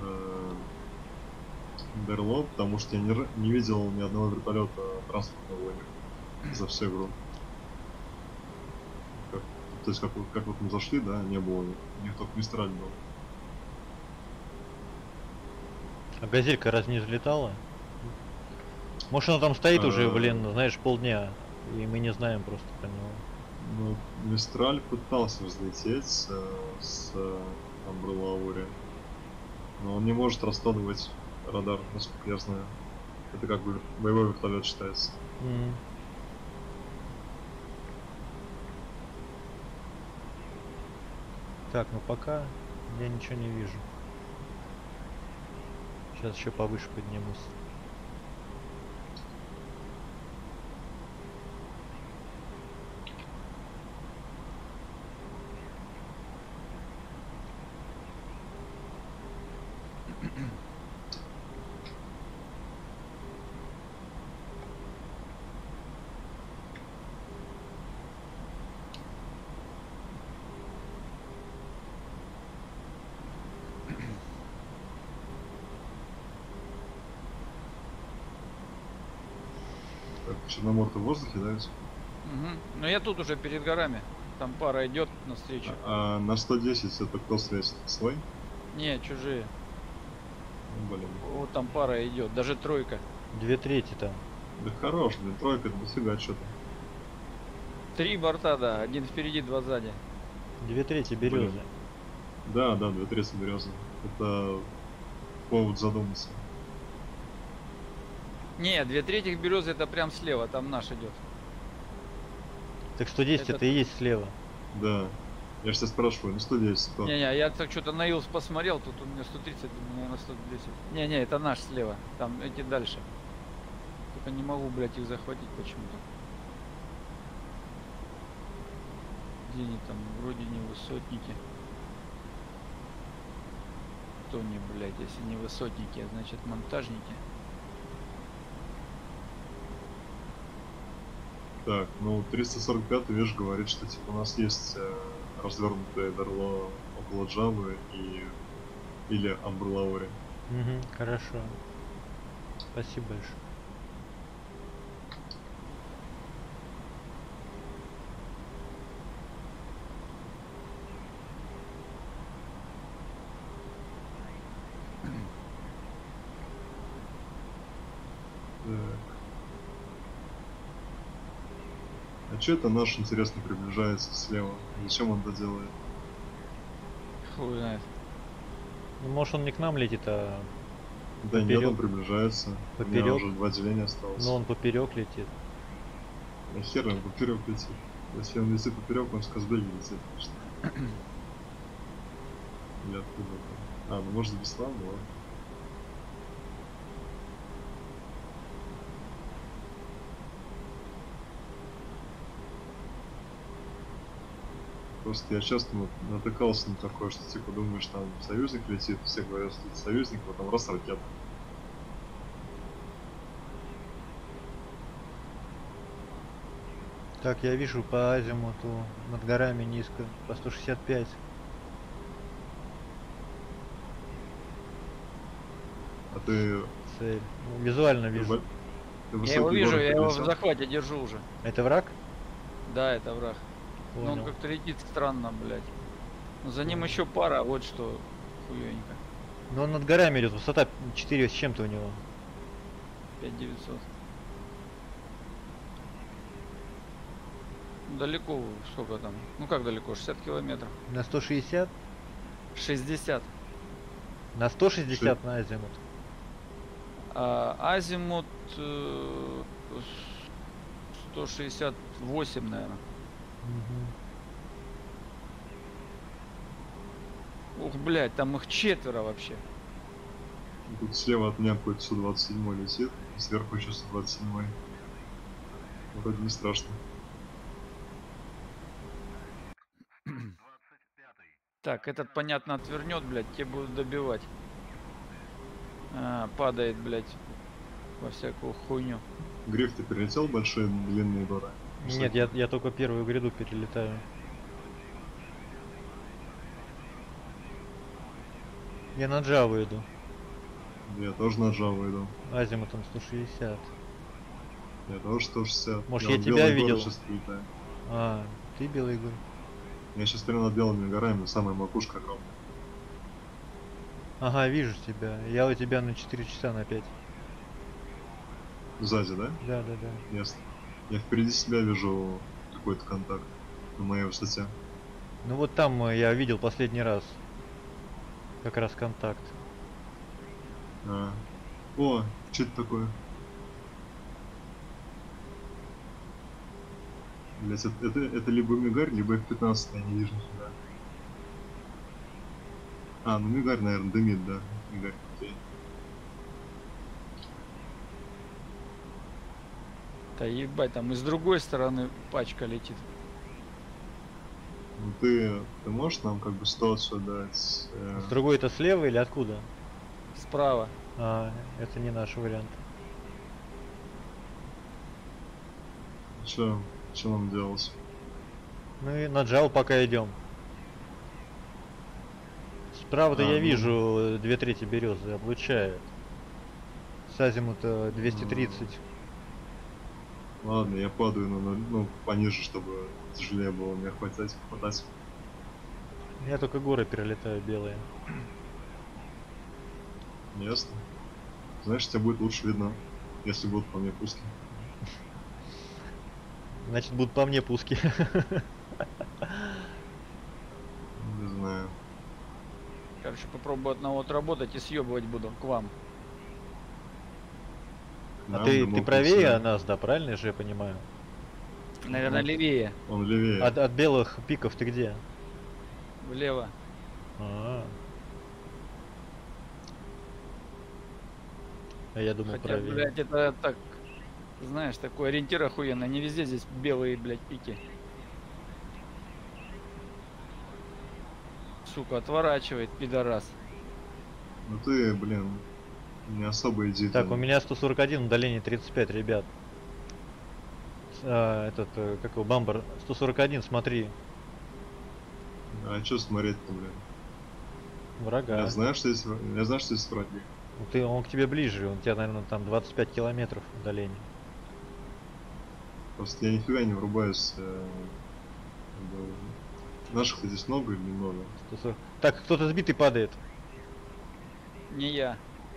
ДРЛО, потому что я не видел ни одного вертолета транспортного у них за всю игру. То есть, как вот мы зашли, да, не было у них только Мистраль был. А газелька раз не взлетала? Может она там стоит уже, блин, знаешь, полдня, и мы не знаем просто про него. Ну, Мистраль пытался взлететь с Амбрелаури, но он не может раскладывать радар, насколько я знаю. Это как бы боевой вертолет считается. Так, ну пока я ничего не вижу. Сейчас еще повыше поднимусь. Так, Черномор, ты в воздухе, да? Но я тут уже перед горами. Там пара идет навстречу. А на 110 это кто связь? Свой? Не, чужие. Ну, блин. Вот там пара идет, даже тройка. 2/3 там. Да хорош, блин, тройка, это дофига что-то. 3 борта, да. Один впереди, 2 сзади. 2/3 березы. Да, 2/3 березы. Это повод задуматься. Не, 2/3 березы это прям слева, там наш идет. Так 110 это и есть слева. Да. Я же тебя спрашиваю, ну 110 кто? Не-не, я так что-то на Илс посмотрел, тут у меня 130, думаю, на 110. Не-не, это наш слева, там эти дальше. Только не могу, блядь, их захватить почему-то. Где они там, вроде не высотники. Кто не, блядь, если не высотники, а значит монтажники. Так, ну 345 видишь, говорит, что типа у нас есть развернутое дарло около Джавы или Амбрелаури. Угу, хорошо. Спасибо большое. Так. А че это наш, интересно, приближается слева? Зачем он это делает? Хуй знает. Ну, может он не к нам летит, а Да нет, он приближается. У меня Поперёк. уже 2 деления осталось. но он поперек летит. А хер он поперек летит. Если он летит поперек, он с Казбеги летит, конечно. Или откуда это? А, ну может Беслан, ну ладно. Просто я часто натыкался на такое, что типа думаешь, там союзник летит, все говорят, что это союзник, потом раз ракета. Так, я вижу по азимуту над горами низко, по 165. А ты... Цель. Ну, визуально вижу. Я его вижу, я его в захвате держу уже. Это враг? Да, это враг. Но Понял. он как-то летит странно, блядь. Но за ним еще пара, вот что хуёненько. Но он над горами идет, высота 4 с чем-то у него. 5900. Далеко, сколько там? Ну как далеко? 60 километров. На 160? 60. На 160 на азимут. Азимут 168, наверное. Ух, блядь, там их 4 вообще. Тут слева от меня какой-то 127 летит, и сверху еще 127. Вроде не страшно. Так, этот, понятно, отвернет, блядь, те будут добивать. Падает, блядь, во всякую хуйню. Гриф, ты перелетел большие длинные горы? Нет, я только первую гряду перелетаю. Я на Джаву иду. Я тоже на Java иду. Азимутом 160. Я тоже 160. Может, Я я вон тебя Белые горы видел? сейчас прилетаю. А, ты белый гор. Я сейчас стою над белыми горами, самая макушка огромная. Ага, вижу тебя. Я у тебя на 4 часа на 5. Сзади, да? Да, да, да. Ясно. Я впереди себя вижу какой-то контакт на моей высоте. Ну вот там я видел последний раз. Как раз контакт. А. О, что это такое? Блять, это либо Мигарь, либо F-15, я не вижу сюда. А, ну Мигарь, наверное, дымит, да. Мигарь, окей. Да ебать, там и с другой стороны пачка летит. Ну ты можешь нам как бы ситуацию дать? С другой это слева или откуда? Справа. А, это не наш вариант. Что нам делать? Ну и на Джаву пока идем. Справа-то я ну. вижу 2/3 березы, облучает. С азимута 230. Ладно, я падаю ну, пониже, чтобы тяжелее было мне хватать. Я только горы перелетаю белые. Ясно. Знаешь, тебя будет лучше видно, если будут по мне пуски. Значит, будут по мне пуски. Не знаю. Короче, попробую одного отработать и съебывать буду к вам. А Нам ты могут правее идти. нас, да, правильно же я понимаю? Наверное, Вот. левее. Он левее. От белых пиков ты где? Влево. А я думал Хотя, правее. блядь, это так, знаешь, такой ориентир охуенно. Не везде здесь белые, блядь, пики. Сука, отворачивает, пидорас. Ну ты, блин, не особо иди. Так, там. у меня 141, удаление 35, ребят. Как его, бамбер 141, смотри. А что смотреть-то, блин? Врага. Я знаю, что здесь враги. Ну он к тебе ближе, у тебя, наверное, там 25 километров удаления. Просто я нифига не врубаюсь. Наших-то здесь много или немного? 140. Так, кто-то сбитый падает. Не я.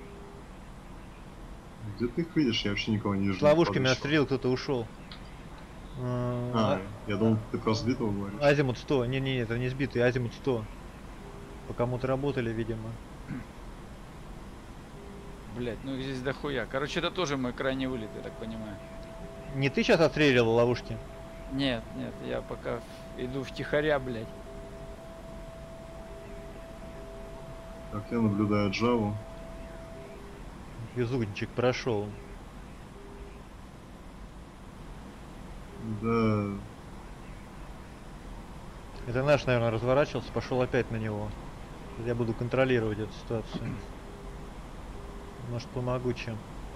Где ты их видишь? Я вообще никого не вижу. С ловушками падающего. отстрелил, кто-то ушел. Я думал, ты про сбитого говоришь. Азимут 100. Не, это не сбитый, азимут 100. По кому-то работали, видимо. Блять, ну их здесь дохуя. Короче, это тоже мой крайний вылет, я так понимаю. Не ты сейчас отстреливал ловушки? Нет, я пока иду втихаря, блять. Так, я наблюдаю Java. Везунчик прошел. Да, Это наш, наверное, разворачивался, пошел опять на него. Я буду контролировать эту ситуацию. Может, помогу чем.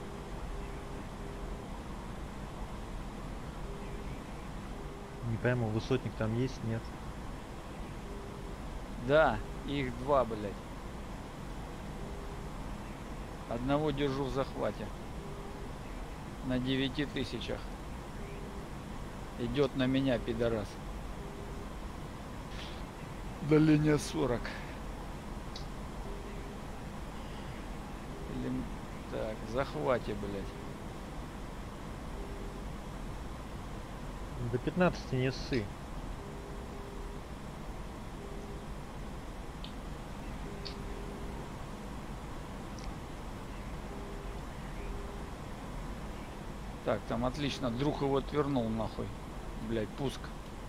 Не пойму, высотник там есть, нет? Да, их два, блять. Одного держу в захвате. На 9000. Идет на меня, пидорас. Удаление 40. Так, в захвате, блять. До 15 не ссы. Так, там отлично. Друг его отвернул нахуй. Блять, пуск.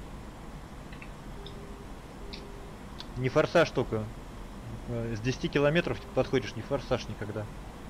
Не форсаж только. С 10 километров подходишь, не форсаж никогда.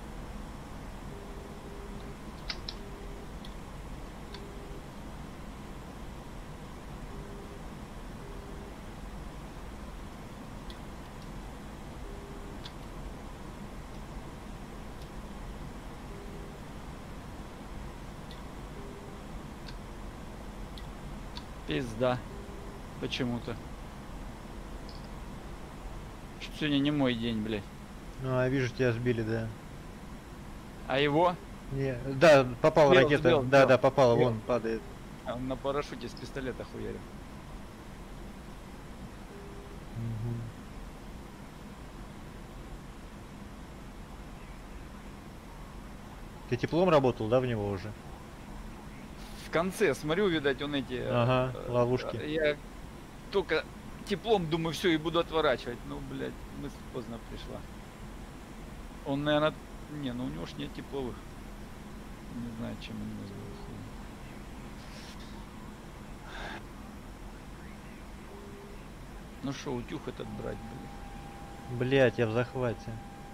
Пизда. Почему-то. Что сегодня не мой день, блядь. Ну, а вижу, тебя сбили, да. А его? Не, да, попала Сбил, ракета. сбил, Да, сбил. да, попала, Сбил. вон падает. А он на парашюте с пистолета хуярил. Мгм. Ты теплом работал, да, в него уже? В конце, смотрю, видать, он эти... Ага, ловушки. Я только теплом думаю, все, и буду отворачивать. Ну, блядь, мысль поздно пришла. Он, наверное... Не, ну у него ж нет тепловых. Не знаю, чем он называется. Ну что, утюг этот брать, блин. Блять, я в захвате.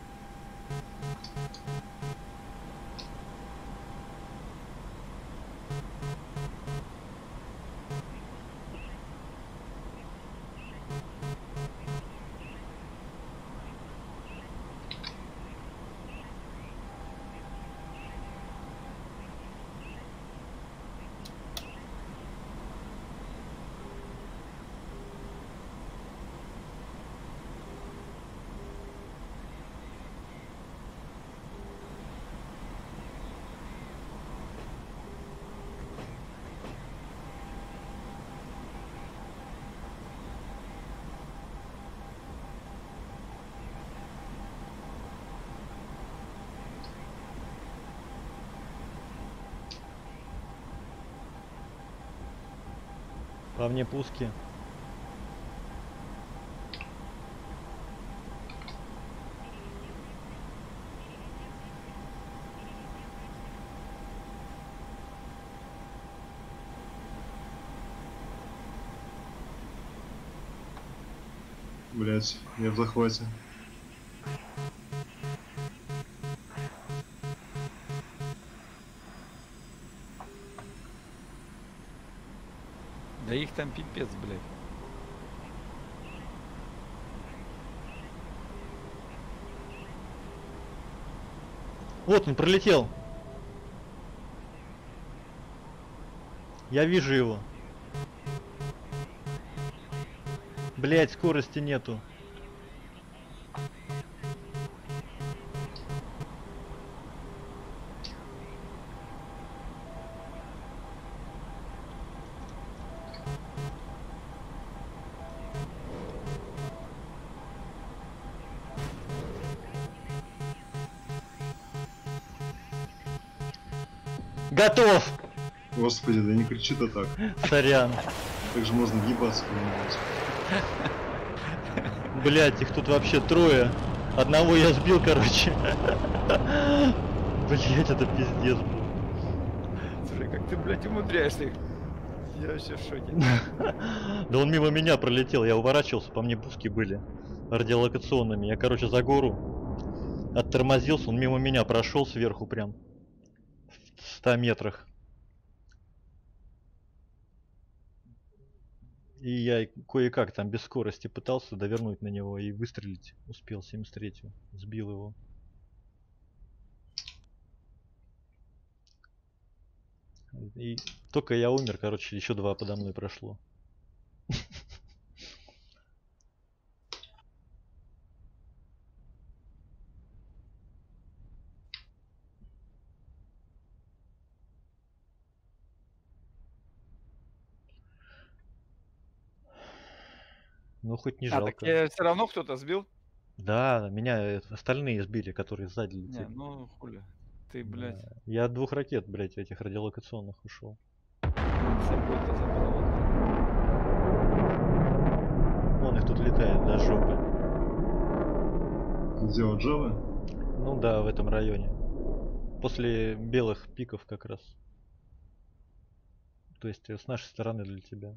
По мне пуски. Блять, я в захвате. Да их там пипец, блядь. Вот он пролетел. Я вижу его. Блять, скорости нету. Готов! Господи, да не кричи ты так. Сорян. Так же можно въебаться куда-нибудь. Блять, их тут вообще трое. Одного я сбил, короче. Блять, это пиздец был. Слушай, как ты, блядь, умудряешься их. Я вообще в шоке. Да он мимо меня пролетел, я уворачивался, по мне пуски были радиолокационными. Я, короче, за гору оттормозился, он мимо меня прошел сверху прям в 100 метрах. И я кое-как там без скорости пытался довернуть на него и выстрелить. Успел 73-ю. Сбил его. И только я умер, короче, еще два подо мной прошло. Ну, хоть не А, так жалко. я все равно кто-то сбил? Да, меня остальные сбили, которые сзади Не, летели. ну хули. Ты, Да. блядь, Я от 2 ракет, блядь, этих радиолокационных ушел. с собой-то забрал. Вон их тут летает до жопы. Где у Джавы? Ну да, в этом районе. После белых пиков как раз. То есть с нашей стороны для тебя.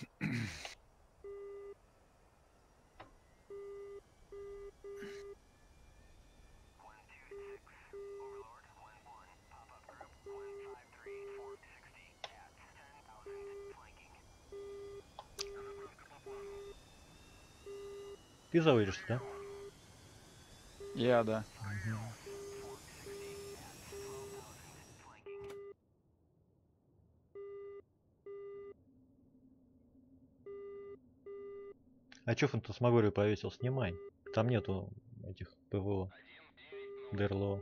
Ты заводишься, да? Я, да. А чё фантасмагорию повесил? Снимай. Там нету этих ПВО. ДРЛО.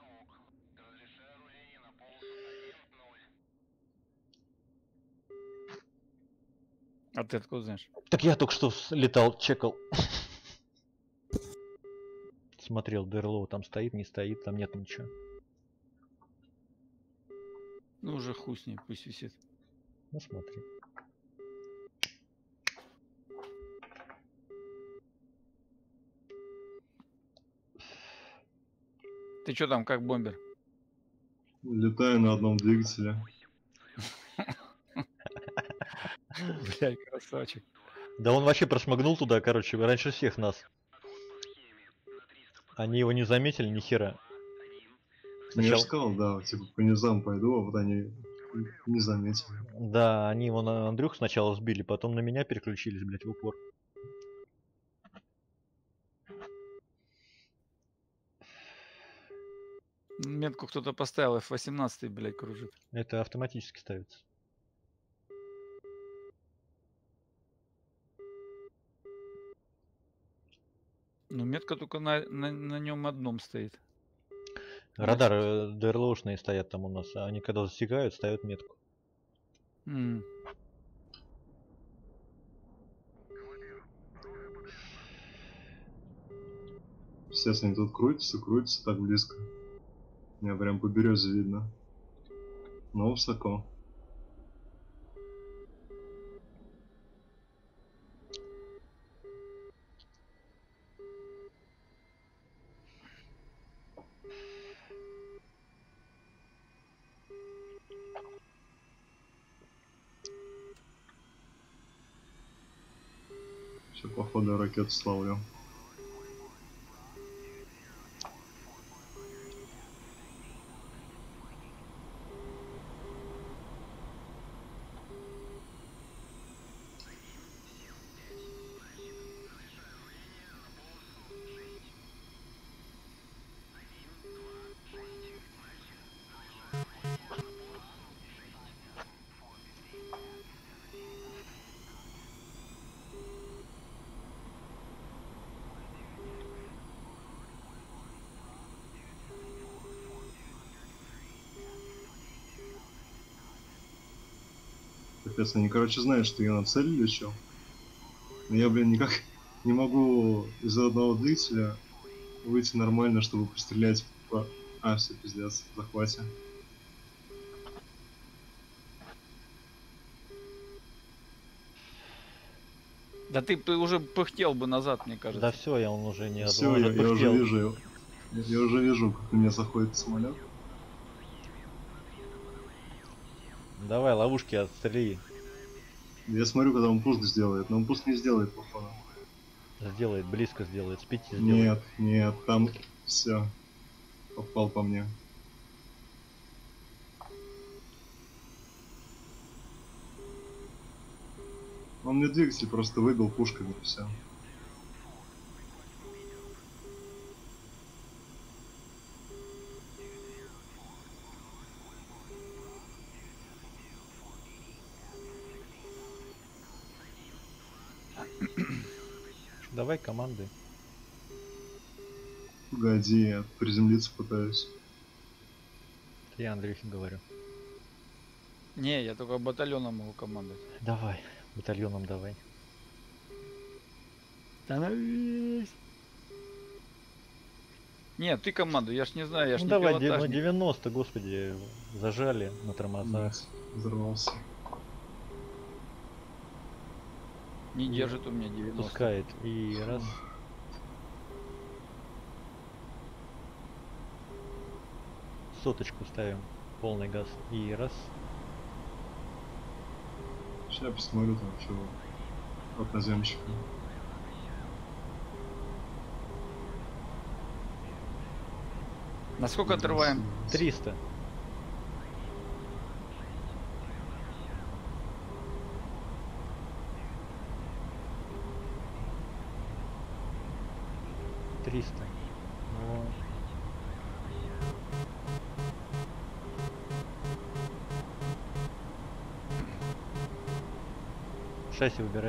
А ты откуда знаешь? Так я только что летал, чекал. Смотрел, ДРЛО там стоит, не стоит, там нет ничего. Ну уже хуй с ней, пусть висит. Ну смотри. Ты чё там, как бомбер? Летаю на одном двигателе. Блядь, красавчик. Да он вообще прошмыгнул туда, короче, раньше всех нас. Они его не заметили ни хера. Ну, я же Сначала... сказал, да, типа по низам пойду, а вот они не заметили. Да, они его на Андрюху сначала сбили, потом на меня переключились, блядь, в упор. Метку кто-то поставил, F18, блядь, кружит. Это автоматически ставится. Ну, метка только на нем одном стоит. Радары ДРЛОшные стоят там у нас, а они когда засекают, ставят метку. М. Сейчас они тут крутятся так близко. Меня прям по березе видно. Но высоко. Все, походу, ракету славлю. Капец, они, короче, знают, что я на цель лечу. Но я, блин, никак не могу из-за одного двигателя выйти нормально, чтобы пострелять по... А, все, пиздец, в захвате. Да ты уже пыхтел бы назад, мне кажется. Да все, он уже не Все, он я уже отпыхтел. вижу. Я уже вижу, как на меня заходит самолет. Давай, ловушки отстрели. Я смотрю, когда он пуст сделает, но он пуст не сделает, походу. Сделает, близко сделает, с 5 сделает. Нет, нет, там все. Попал по мне. Он мне двигатель просто выбил пушками, и все. Давай команды. Погоди, я приземлиться пытаюсь. Я Андрюхе говорю. Не, я только батальоном могу командовать. Давай, батальоном давай. Становись. Нет, ты команду, я ж не знаю, я ж Ну не давай, на пилотажник. 90, господи, зажали на тормозах. Взорвался. Не держит у меня 90. Пускает. И раз. Соточку ставим. Полный газ. И раз. Сейчас посмотрю там чего. от наземщика. Насколько отрываем? 300. Триста. Вот. Шасси выбирай.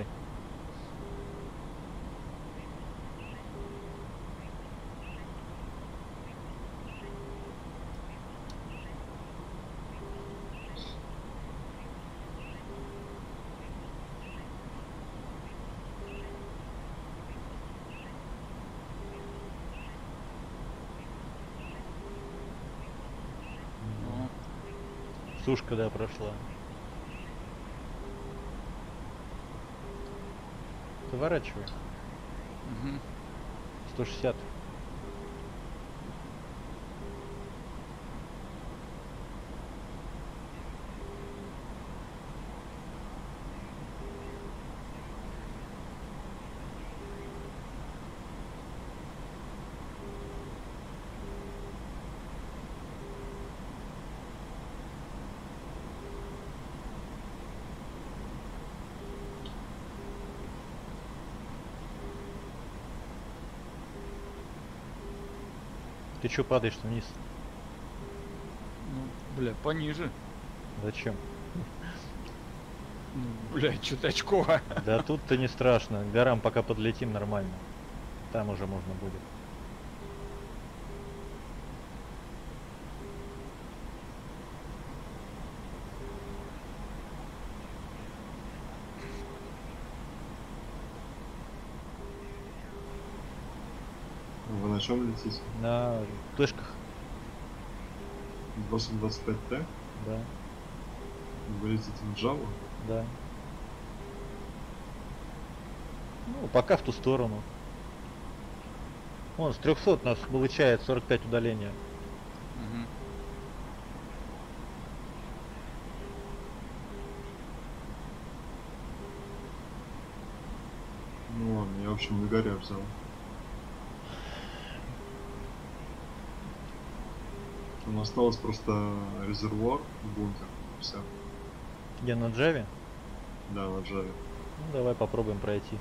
Ну, Сушка, да, прошла. Заворачивай. мгм. 160. Ты чё падаешь вниз? Ну, бля, пониже. Зачем? Ну, бля, что-то очково. Да тут-то не страшно. К горам пока подлетим нормально. Там уже можно будет. Вы на чем летите? На флешках, 825Т? да, Вы летите в Java? да. Ну, пока в ту сторону. Вон, с 300 нас получает 45 удаления. Мгм. Ну ладно, я в общем на горе взял. Там осталось просто резервуар, бункер, все. Я на Джаве. Да, на Java. Ну, давай попробуем пройти.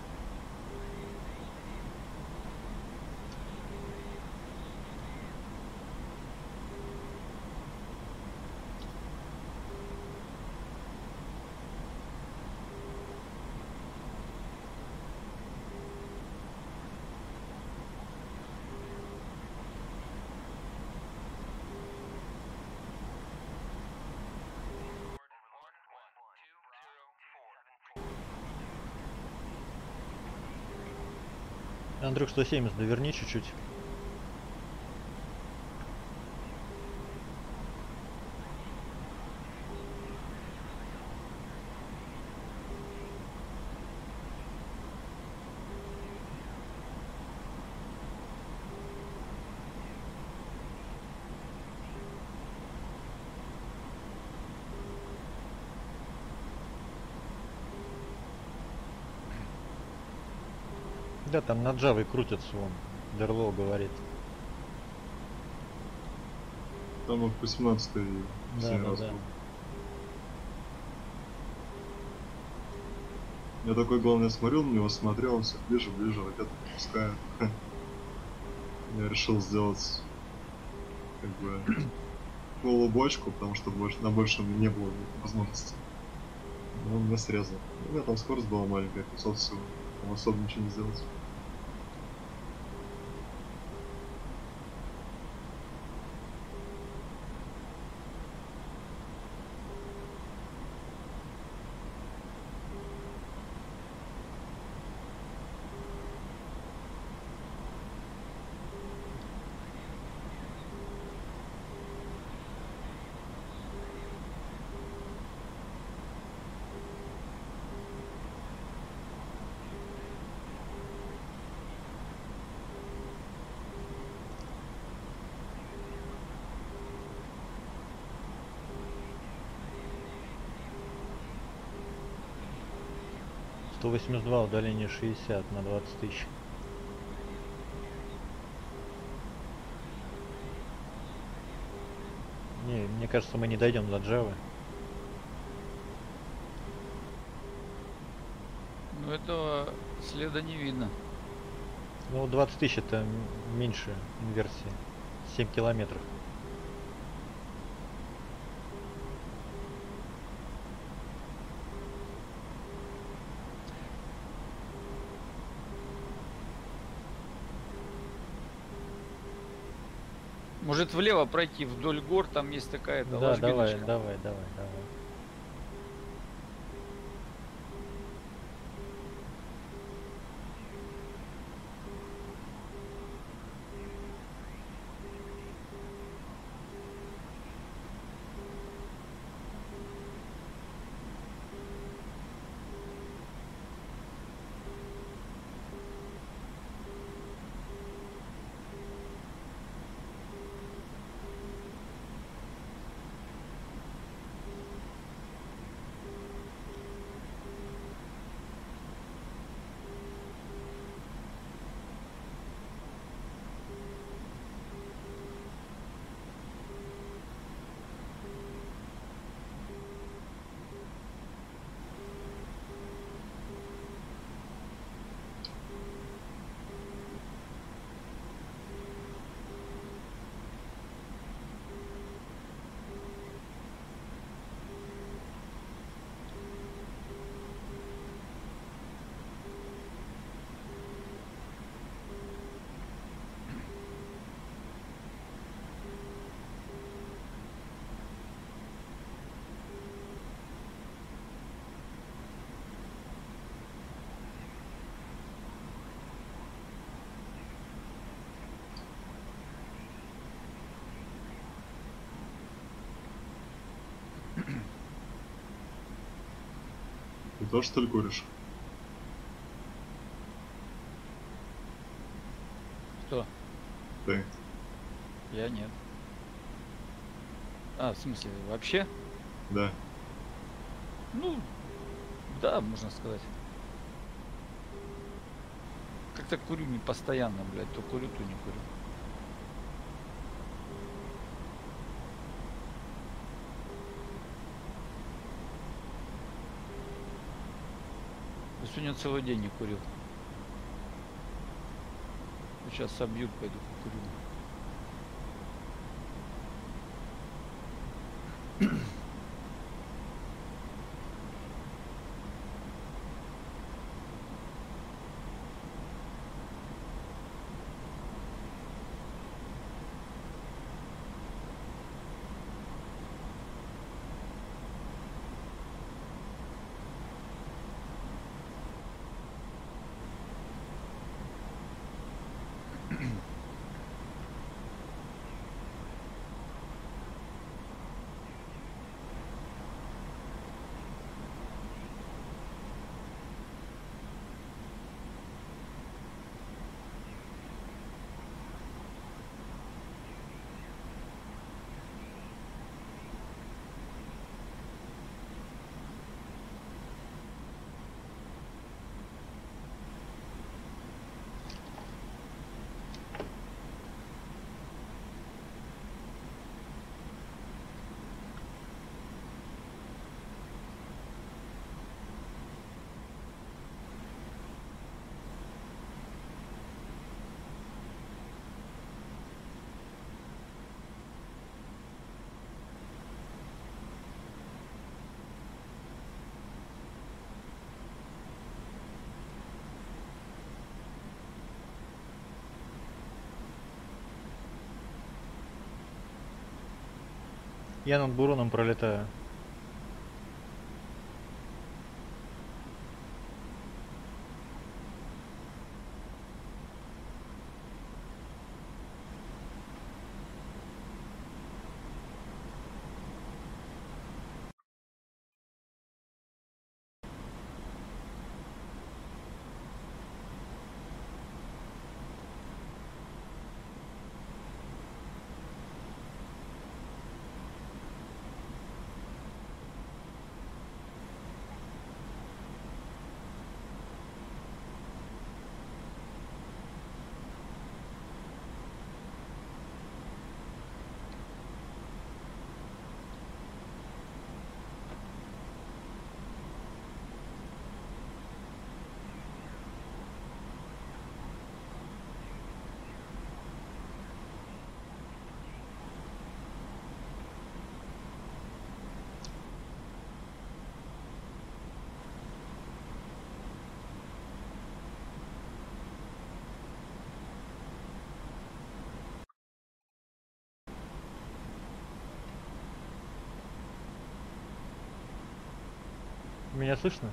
Андрюх, 170, доверни чуть-чуть. Да, там над Джавой крутятся, вон. Дерло говорит. Там вот 18-й Да, все да, раз да. был. Я такой, главное, смотрел на него, смотрел, он все ближе, ближе, ракеты пускает. Я решил сделать как бы полубочку, потому что на больше у меня не было возможности. Но он меня срезал. У меня там скорость была маленькая, 500 всего. Там особо ничего не сделать. 182, удаление 60 на 20 тысяч. Не, мне кажется, мы не дойдем до Джавы. Ну этого следа не видно. Ну, 20 тысяч это меньше инверсии. 7 километров. Может влево пройти вдоль гор, там есть такая-то Да, давай, ложбиночка. давай. Ты тоже, что ли, куришь? Что? Ты. Я нет. А, в смысле, вообще? Да. Ну, да, можно сказать. Как-то курю не постоянно, блядь. То курю, то не курю. Я сегодня целый день не курил. Сейчас собьют, пойду покурю. Я над Буроном пролетаю. Меня слышно?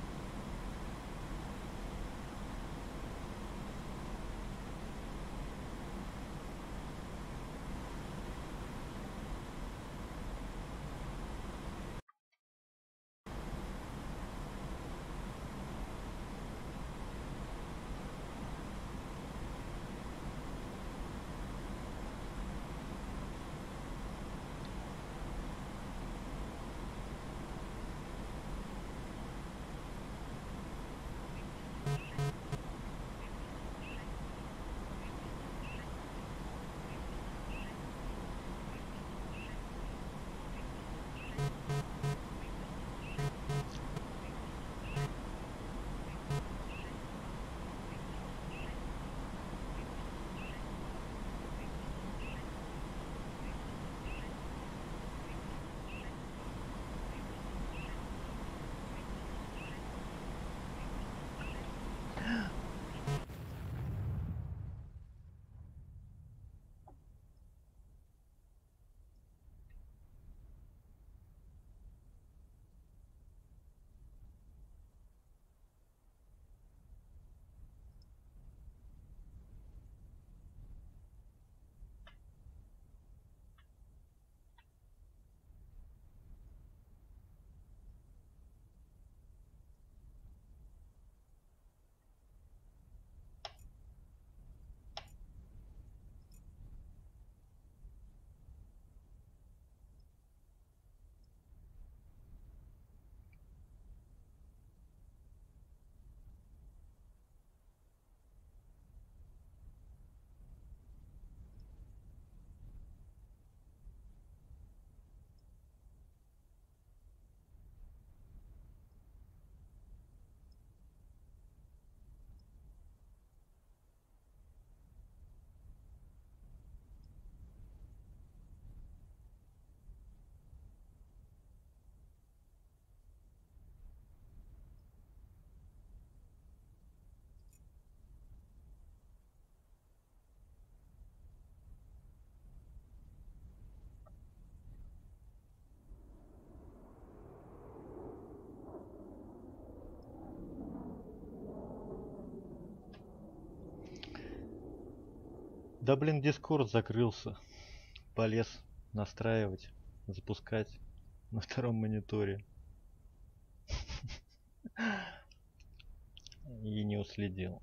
Да блин, Дискорд закрылся. Полез настраивать, запускать на втором мониторе. И не уследил.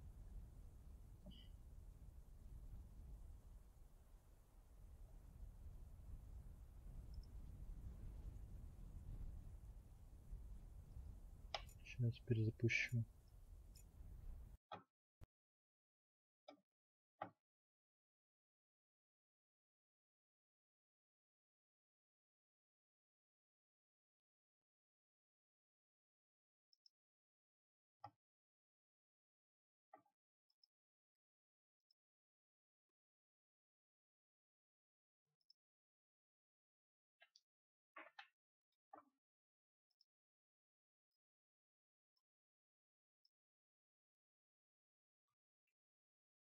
Сейчас перезапущу.